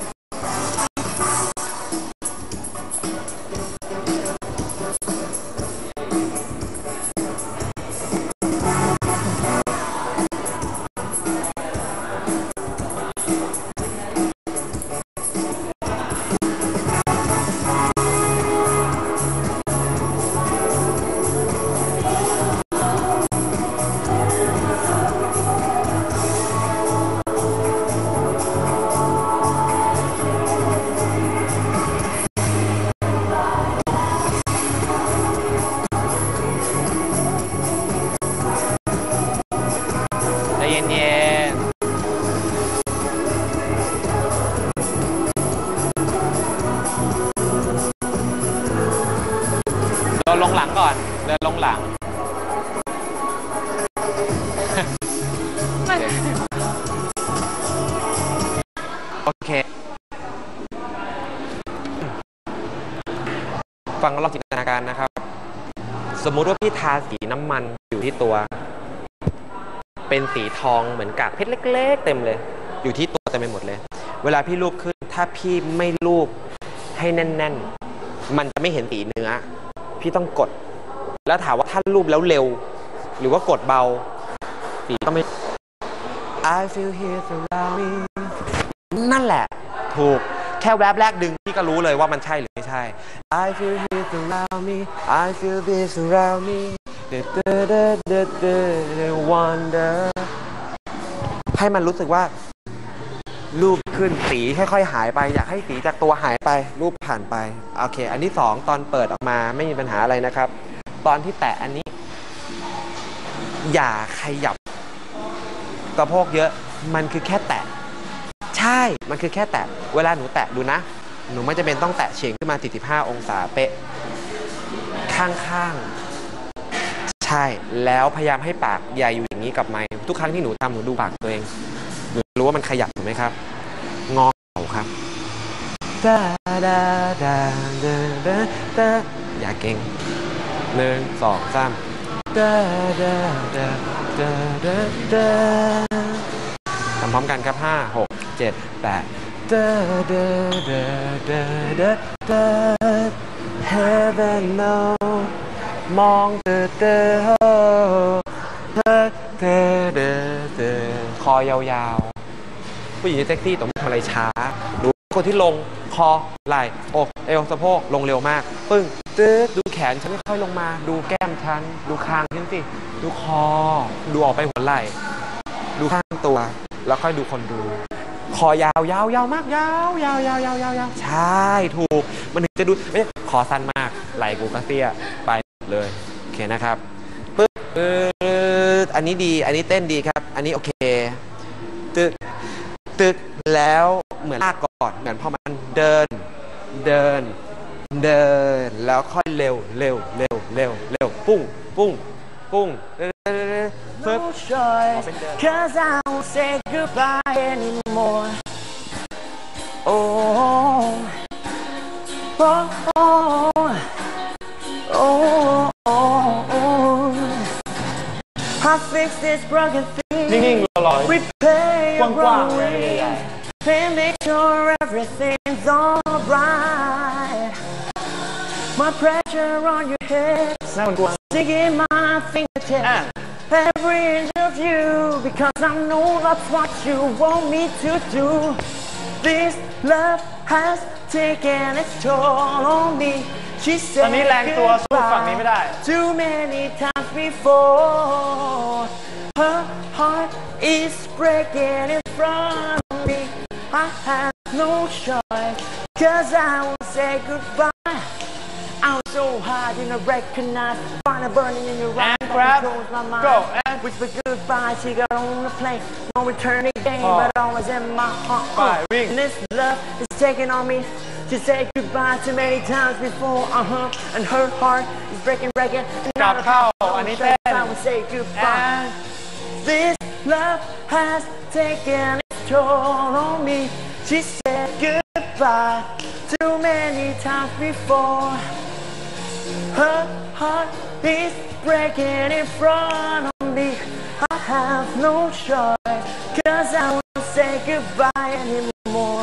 ลงหลังก่อนเดินลงหลังโอเคฟังลองจินตนาการนะครับสมมุติว่าพี่ทาสีน้ำมันอยู่ที่ตัวเป็นสีทองเหมือนกากเพชรเล็กๆเต็มเลยอยู่ที่ตัวเต็มไปหมดเลยเวลาพี่ลูบขึ้นถ้าพี่ไม่ลูบให้แน่นๆมันจะไม่เห็นสีเนื้อพี่ต้องกดแล้วถามว่าถ้ารูปแล้วเร็วหรือว่ากดเบาสีก็ไม่ I feel here surround me นั่นแหละถูกแค่แวบแรกดึงพี่ก็รู้เลยว่ามันใช่หรือไม่ใช่ I feel here surround me I feel this surround me wonder ให้มันรู้สึกว่ารูปขึ้นสีค่อยๆหายไปอยากให้สีจากตัวหายไปรูปผ่านไปโอเคอันที่2ตอนเปิดออกมาไม่มีปัญหาอะไรนะครับตอนที่แตะอันนี้อย่าขยับกระโพกเยอะมันคือแค่แตะใช่มันคือแค่แตะเวลาหนูแตะดูนะหนูไม่จำเป็นต้องแตะเฉียงขึ้นมา45องศาเป๊ะข้างๆใช่แล้วพยายามให้ปากใหญ่อยู่อย่างนี้กับไมค์ทุกครั้งที่หนูทำหนูดูปากตัวเองหนูรู้ว่ามันขยับถูกไหมครับงอเข่าครับอย่าเก่ง1 2 3ทำพร้อมกันครับ5 6 7 8 Heaven know มองคอยาวๆผู้หญิงเซ็กซี่ต้องทำอะไรช้าดูคนที่ลงคอไหล่อกเอวสะโพกลงเร็วมากปึ้งดูแขนฉันค่อยๆลงมาดูแก้มฉันดูคางฉันสิดูคอดูออกไปหัวไหล่ดูข้างตัวแล้วค่อยดูคนดูคอยาวมากยาวใช่ถูกมันถึงจะดูไม่คอสั้นมากไหล่กูก็เตี้ยไปเลยโอเคนะครับปึ๊บอันนี้ดีอันนี้เต้นดีครับอันนี้โอเคตึกแล้วเหมือนลากก่อนเหมือนพอมันเดินแล้วค่อยเร็วปุ้งปึ๊บ Cause I won't say goodbye anymore oh I fix this broken thing นิ่งๆรอ repair ๆ your กว้างๆ wrong เลย ways and make sure everything's alright my pressure on your head หน้ามันกว้าง sticking my fingertips every inch of you because I know that's what you want me to do this love has taken its toll on me she ตอน said นี้แรงตัวสู้ฝั่งนี้ไม่ได้ too many times before her heart is breaking in front of me I have no choice cause I won't say goodbye I'm so hard you know recognize fire burning in your eyes And grab, controls my mind go, and whisper goodbye she got on the plane no return again but always in my heart Bye, wing. and this love is taking on me she said goodbye too many times before and her heart is breaking กลับเข้าอันนี้เต้น I will say goodbye and this love has taken its toll on me she said goodbye too many times before her heart is breaking in front of me I have no choice cause I won't say goodbye anymore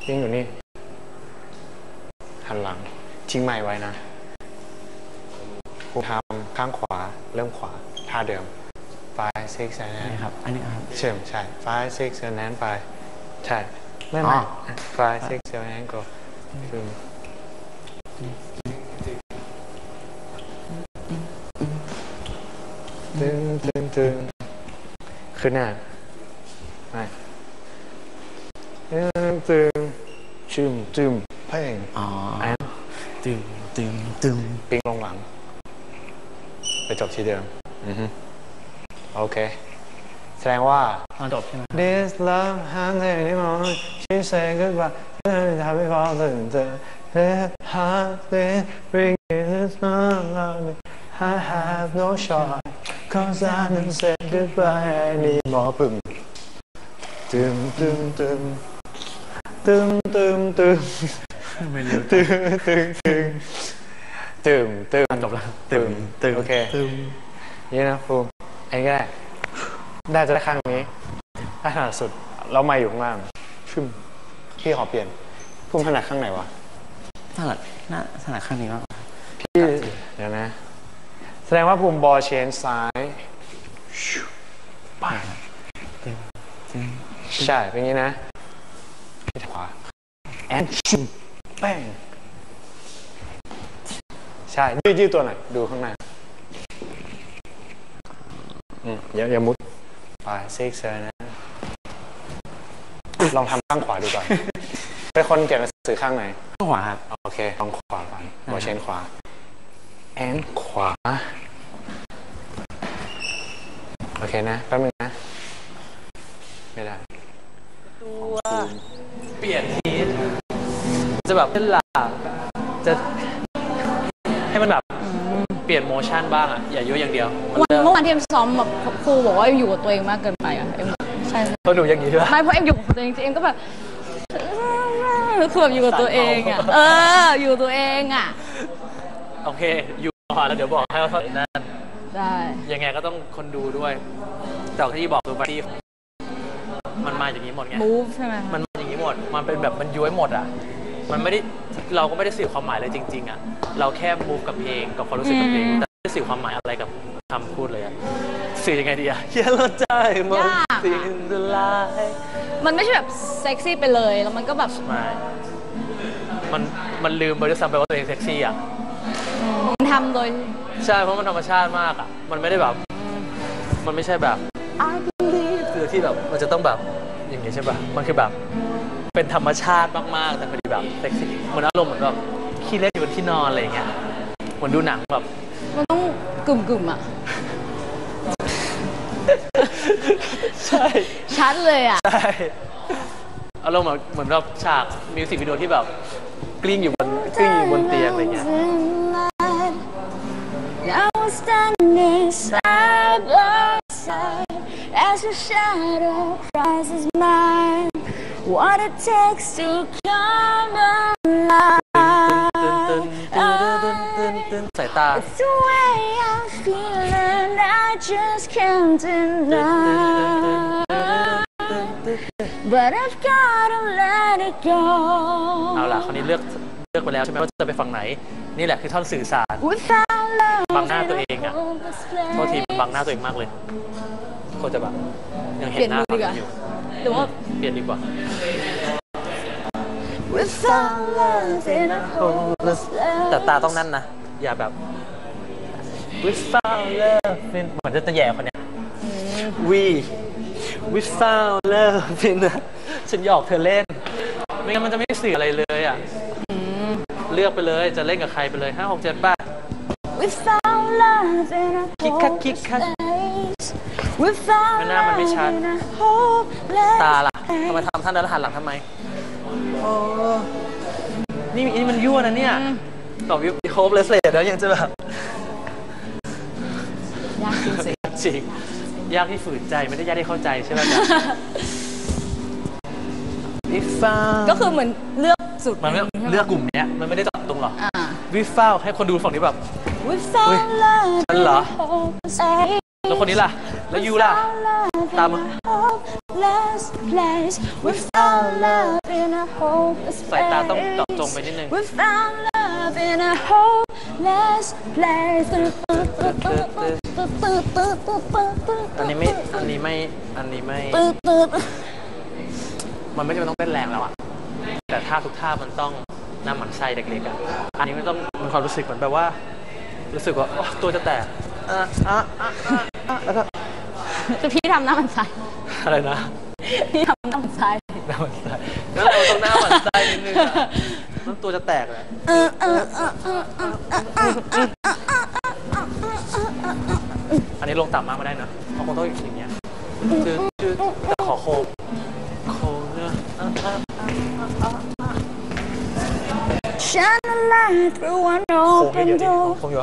ทิ้งอยู่นี่หันหลังทิ้งไม้ไว้นะครูทำข้างขวาเริ่มขวาท่าเดิม 5 6 and นี่ครับ อันนี้ครับเชื่อมใช่ 5 6 and then ไปใช่ไม่อ๋อ 5 6 7 and go คือตึงตึงตึงขึ้นหน้าไม่ตึงตึงจึมจึมเพ่งอ๋ออันตึงตึงตึงปิ้งลงหลังไปจบที่เดิมโอเคแสดงว่าตอนจบใช่ไหม This love has anyone she say goodbye happy for the This heart been bringing this love I have no choice cause I didn't say goodbye anymore ปึ้มตึมตึมตึมตึมตึมตึมไม่เร็วตึมตึมตึมตึมตึมจบแล้วตึมตึมโอเคตึมนี่นะครูไอ้ก็ได้จะได้ข้างนี้ถ้าถนัดสุดเราไม่อยู่ข้างล่างชึ่มพี่ขอเปลี่ยนภูมิถนัดข้างไหนวะถนัดข้างนี้มากพี่เดี๋ยวนะแสดงว่าภูมิบอลเชนซ้ายป้าใช่เป็นงี้นะพี่ขวาแอนชึ่มแป้งใช่ยืดตัวหน่อยดูข้างหน้าอย่ามุดไป6 7นะลองทำข้างขวาดูก่อน เป็นคนเขียนหนังสือข้างไหนข้างขวาครับโอเคลองขวาก่อนบอเชนขวาแอนขวาโอเคนะแป๊บนึงนะไม่ได้เปลี่ยนทีจะแบบเล่นหลักจะให้มันแบบเปลี่ยนโมชั่นบ้างอ่ะอย่ายั่วอย่างเดียวเมื่อวานที่เอ็มซ้อมแบบครูบอกว่าเอ็มอยู่กับตัวเองมากเกินไปอ่ะเอ็มใช่เพราะหนูอย่างนี้ใช่ไหมไม่เพราะเอ็มอยู่กับตัวเองจริงๆเอ็มก็แบบคือแบบอยู่กับตัวเองอ่ะอยู่ตัวเองอ่ะโอเคอยู่ก่อนแล้วเดี๋ยวบอกให้ว่านั่นได้ยังไงก็ต้องคนดูด้วยแต่ที่บอกคือปาร์ตี้มันมาอย่างนี้หมดไง move ใช่ไหมมันมาอย่างนี้หมดมันเป็นแบบมันย้วยหมดอ่ะมันไม่ได้เราก็ไม่ได้สื่อความหมายเลยจริงๆอ่ะเราแค่มูฟกับเพลงกับความรู้สึกกับเพลงแต่ไม่ได้สื่อความหมายอะไรกับคำพูดเลยอ่ะสื่อยังไงดีอ่ะ Yellow Diamond in the light มันไม่ใช่แบบเซ็กซี่ไปเลยแล้วมันก็แบบไม่มันลืมไปด้วยซ้ำไปว่าตัวเองเซ็กซี่อ่ะมันทำโดยใช่เพราะมันธรรมชาติมากอ่ะมันไม่ได้แบบมันไม่ใช่แบบ I believe คือที่แบบมันจะต้องแบบอย่างนี้ใช่ป่ะมันคือแบบเป็นธรรมชาติมากๆแต่พอดีแบบเซ็กซี่เหมือนอารมณ์เหมือนแบบขี้เล่นอยู่บนที่นอนอะไรอย่างเงี้ยเหมือนดูหนังแบบมันต้องกึ่มอ่ะใช่ชัดเลยอ่ะใช่อารมณ์เหมือนแบบฉากมิวสิกวิดีโอที่แบบกลิ้งอยู่บนเตียงอะไรเงี้ย Now we're standing side by side as your shadow crosses mine. What it takes to come alive. สายตา It's the way I'm feeling. I just can't deny. But I've gotta let it go. เอาล่ะคราวนี้เลือกไปแล้วใช่ไหมว่าจะไปฝั่งไหนนี่แหละคือท่อนสื่อสาร Without love บังหน้าตัวเองอ่ะโทษทีมันบังหน้าตัวเองมากเลยโคตรจะแบบยังเห็นหน้าเขาอยู่หรือว่าเปลี่ยนดีกว่า Without love in a hopeless แต่ตาต้องนั่นนะอย่าแบบ without love เหมือนจะแย่คนเนี้ย without love นะฉันหยอกเธอเล่นไม่งั้นมันจะไม่สื่ออะไรเลยอ่ะเลือกไปเลยจะเล่นกับใครไปเลย5 6 7 8 Without love in a คิกคักคิกคัก Without หน้ามันไม่ชัด love in a hopeless ตาล่ะทำไมทำท่านแล้วหันหลังทำไมโอ้นี่มันยั่วนะเนี่ยตอบโฮปเลสเลดแล้วยังจะแบบยากจริงสิจริงยากที่ฝืนใจไม่ได้ยากที่เข้าใจใช่ไหมจ๊ะก็คือเหมือนเลือกสุดมันเลือกกลุ่มเนี้ยมันไม่ได้เจาะตรงหรอกอ่าวิฟ้าวให้คนดูฝั่งนี้แบบ Without love ฉันเหรอ in a hopeless แล้วคนนี้ล่ะแล้วยูล่ะตามมา We found love in a hopeless สายตาต้อง place เจาะจงไปนิดนึง We found love in a hopeless place อันนี้ไม่มันไม่จำเป็นต้องเต้นแรงแล้วอะแต่ท่าทุกท่ามันต้องหน้าหมันไส้เล็กๆอะอันนี้ไม่ต้องมีความรู้สึกเหมือนแบบว่ารู้สึกว่าตัวจะแตกแล้วก็แต่พี่ทำหน้ามันใสอะไรนะพี่ทำหน้ามันใสหน้าหมันไส้แล้วเราต้องหน้าหมันไส้นิดนึงอะมันตัวจะแตกเลยอันนี้ลงต่ำมากไม่ได้นะเพราะคงต้องอย่างเงี้ยจืดแต่ขอโค้งเนี่ย Shine a light through an โค้ง open เยอะๆดิ door โค้งเยอะ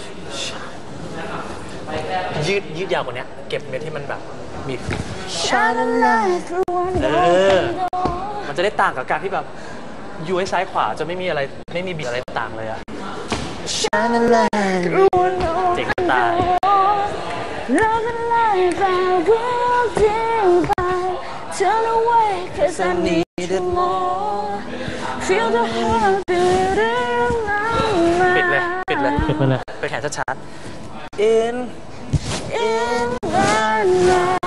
ยืดยาวกว่านี้เก็บเม็ดที่มันแบบมี Shine a light through an เอ open อ door มันจะได้ต่างกับการที่แบบยูให้ซ้ายขวาจะไม่มีอะไรไม่มีบีอะไรต่างเลยอะ Shine a light through an เจ๋ง open ตาย door Love and life I will divide Turn away cause I need it more Feel the heart beating around ปิดเลยปิดเลย ไปแขนช้าๆ in in the night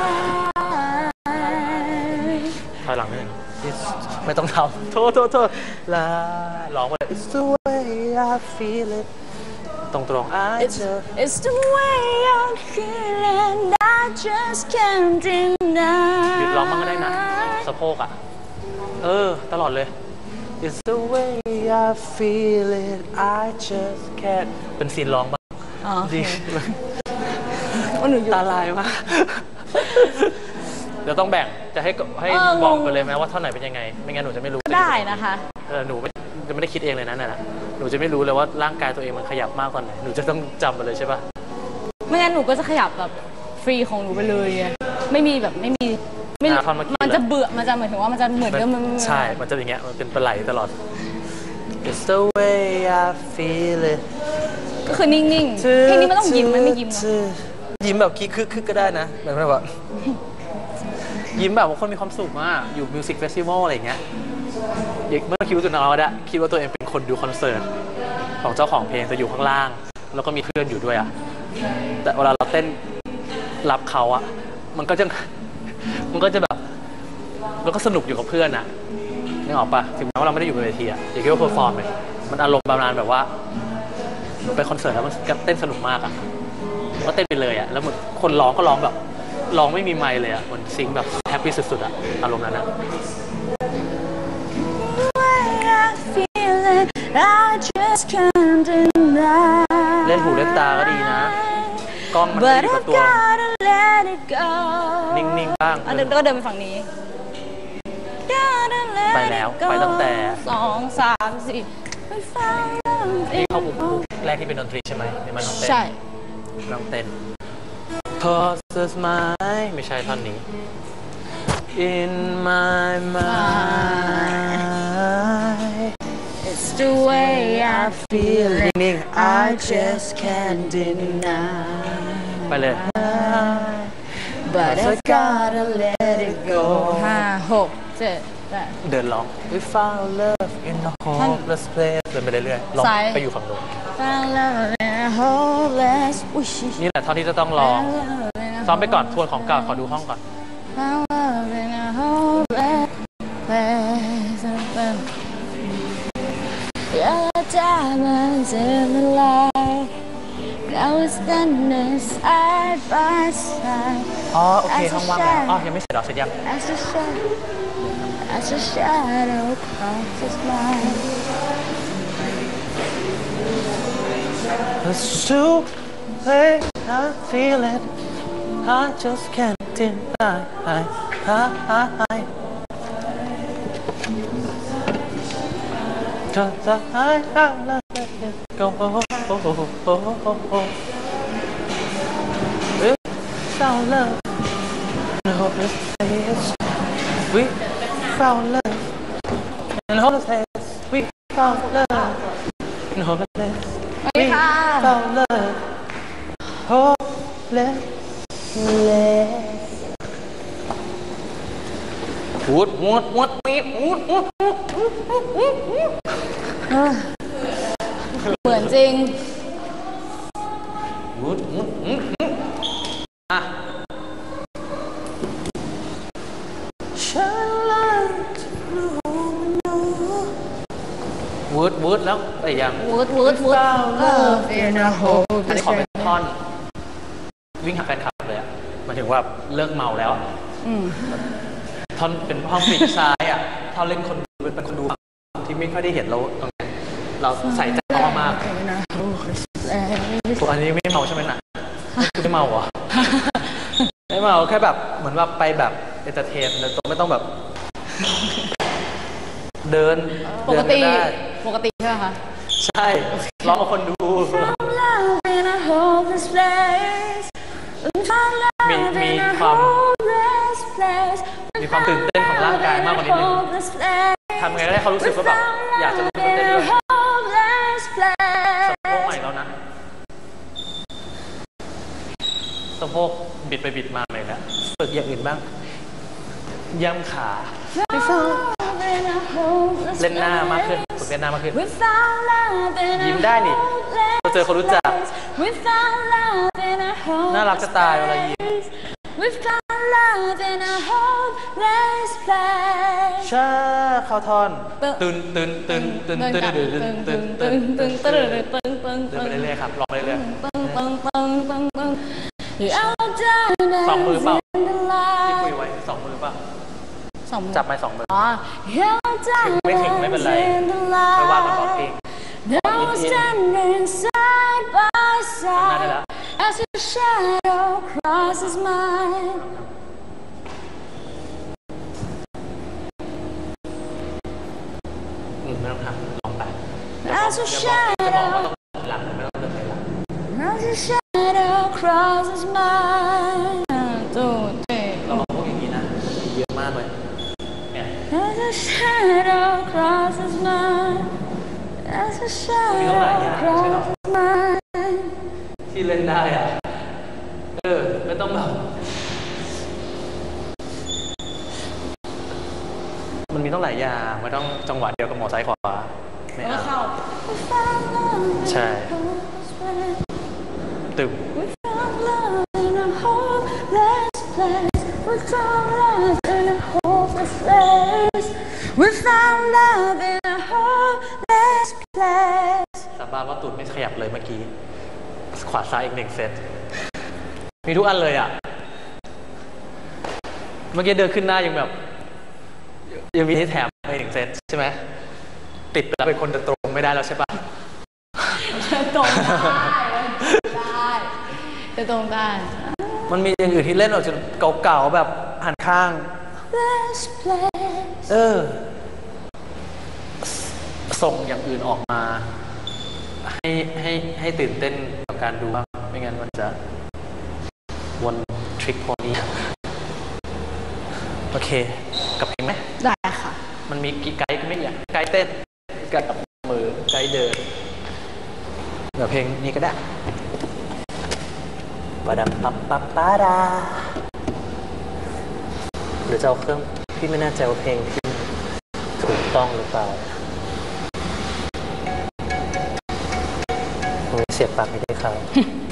ถอยหลังนิดนึง ไม่ต้องทำโทษลาร้องไปเลย It's the way I feel it ตรงI just It's the way I'm feeling I just can't deny หยุดร้องบ้างก็ได้นะสะโพกอ่ะตลอดเลย It's the way I feel it I just can't เป็นซีนร้องบ้างดี ตาลายมากเดี๋ยวต้องแบ่งจะให้บอกไปเลยไหมว่าท่อนไหนเป็นยังไงไม่งั้นหนูจะไม่รู้ได้นะคะหนูจะไม่ได้คิดเองเลยนะน่ะหนูจะไม่รู้เลยว่าร่างกายตัวเองมันขยับมากตอนไหนหนูจะต้องจำไปเลยใช่ปะไม่งั้นหนูก็จะขยับแบบฟรีของหนูไปเลยไงไม่มีมันจะเบื่อมันจะหมายถึงว่ามันจะเหมือนเดิมใช่มันจะอย่างเงี้ยมันเป็นปลาไหลตลอด It's the way I feel it ก็คือนิ่งๆเพลงนี้มันต้องยิ้มไม่ยิ้มเนาะยิ้มแบบคึกก็ได้นะแบบว่ายิ้มแบบว่าคนมีความสุขมากอยู่มิวสิกเฟสติวัลอะไรอย่างเงี้ยเมื่อคิดว่าตัวน้อยอะคิดว่าตัวเองเป็นคนดูคอนเสิร์ตของเจ้าของเพลงจะอยู่ข้างล่างแล้วก็มีเพื่อนอยู่ด้วยอะแต่เวลาเราเต้นรับเขาอะมันก็จะแบบแล้วก็สนุกอยู่กับเพื่อนอะนึกออกปะถึงแม้ว่าเราไม่ได้อยู่บนเวทีอะอย่าคิดว่าเพอร์ฟอร์มเลยมันอารมณ์ประมาณแบบว่าไปคอนเสิร์ตแล้วมันเต้นสนุกมากอะก็เต้นไปเลยอะแล้วเหมือนคนร้องก็ร้องแบบร้องไม่มีไมค์เลยอะเหมือนซิงแบบแฮปปี้สุดๆอะอารมณ์นั้นอะเล่นหูเล่นตาก็ดีนะกล้องมันไม่ดีกับตัวนิ่งๆบ้างก็เดินไปฝั่งนี้ไปแล้วไปตั้งแต่ 2 3 4 นี่เข้ากลุ่มแรกที่เป็นดนตรีใช่ไหมนี่มันต้องเต้นใช่ต้องเต้น Cause my ไม่ใช่ท่อนนี้ In my mind It's the way I feel it นิ่ง I just can't deny ไปเลย But I gotta let it go 5 6 7 8 เดินร้อง We found love in a hopeless place เดินไปเรื่อยๆลองไปอยู่ฝั่งโน้น Found love in a hopeless นี่แหละท่อนที่จะต้องร้องซ้อมไปก่อนทวนของเก่าขอดูห้องก่อน Found love in a hopeless place There are diamonds in the light Now we're standing side by side อ๋อโอเคห้องว่างแล้วอ๋อยังไม่เสร็จหรอเสร็จยัง As a shadow crosses mine It's too late I feel it I just can't deny Cause I let it go We found love in a hopeless place We found love in a hopeless place We found love in a hopeless place We found love hopeless วูดวูดวูดวูดวูดวูดเหมือนจริงวูดวูดอ่ะวูดวูดแล้วไอ้ยังวูดวูดวูดอันนี้ขอเป็นท่อนวิ่งหาแฟนคลับเลยอะหมายถึงว่าเลิกเมาแล้วท่อนเป็นห้องปีกซ้ายอะท่อนเล่นคนเป็นคนดูที่ไม่ค่อยได้เห็นเราตรงนี้เราใส่ใจมากอันนี้ไม่เมาใช่ไหมนะไม่เมาเหรอไม่เมาแค่แบบเหมือนว่าไปแบบเอนเตอร์เทนเลยไม่ต้องแบบเดินปกติได้ปกติใช่ไหมคะใช่ร้องกับคนดูมีความตื่นเต้นของร่างกายมากกว่านิดนึงทำไงก็ได้เขารู้สึกว่าแบบอยากจะลุกขึ้นมาเต้นด้วยสะโพกใหม่แล้วนะสะโพกบิดไปบิดมาเลยนะฝึกอย่างอื่นบ้างย่ำขาเล่นหน้ามากขึ้นฝึกเล่นหน้ามากขึ้นยิ้มได้นี่เราเจอคนรู้จักน่ารักจะตายเวลายิ้มชาเข้าท่อนตึนตึนตึนตึนตึนตึนตึนตึนตึนตึนเดินไปเรื่อยๆครับลองไปเรื่อยๆสองมือเปล่าที่คุยไว้สองมือเปล่าจับไม้สองมือถึงไม่ถึงไม่เป็นไรไม่ว่ากันตอนเองอินน่าได้แล้วไม่ต้องทำลองไปอย่าบอกว่าต้องหลังไม่ต้องเดินไปหลังเราบอกพวกอย่างนี้นะมีเยอะมากเลยเนี่ยมีต้องหลายอย่างใช่หรอที่เล่นได้อ่ะไม่ต้องแบบมันมีต้องหลายอย่างไม่ต้องจังหวะเดียวกับหมอซ้ายขวาไม่เอาใช่ตึมสบายว่าตูดไม่ขยับเลยเมื่อกี้ขวาซ้ายอีก1 เซตมีทุกอันเลยอ่ะเมื่อกี้เดินขึ้นหน้ายังแบบยังมีที่แถมไป1 เซตใช่ไหมติดไปแล้วเป็นคนเดินตรงไม่ได้แล้วใช่ปะตรงได้จะตรงได้มันมีอย่างอื่นที่เล่นออกจนเก่าๆแบบหันข้างส่งอย่างอื่นออกมาให้ตื่นเต้นกับการดูบ้างไม่งั้นมันจะวนทริคพอนี้โอเคกับเพลงไหมได้ค่ะมันมีกี่ไกด์ก็ไม่อยากไกด์เต้นไกด์กับมือไกด์เดินกับเพลงนี้ก็ได้ปะดับปับปับปะดาหรือจะเอาเครื่องพี่ไม่แน่ใจว่าเพลงที่ถูกต้องหรือเปล่าเสียบปากไม่ได้ครับ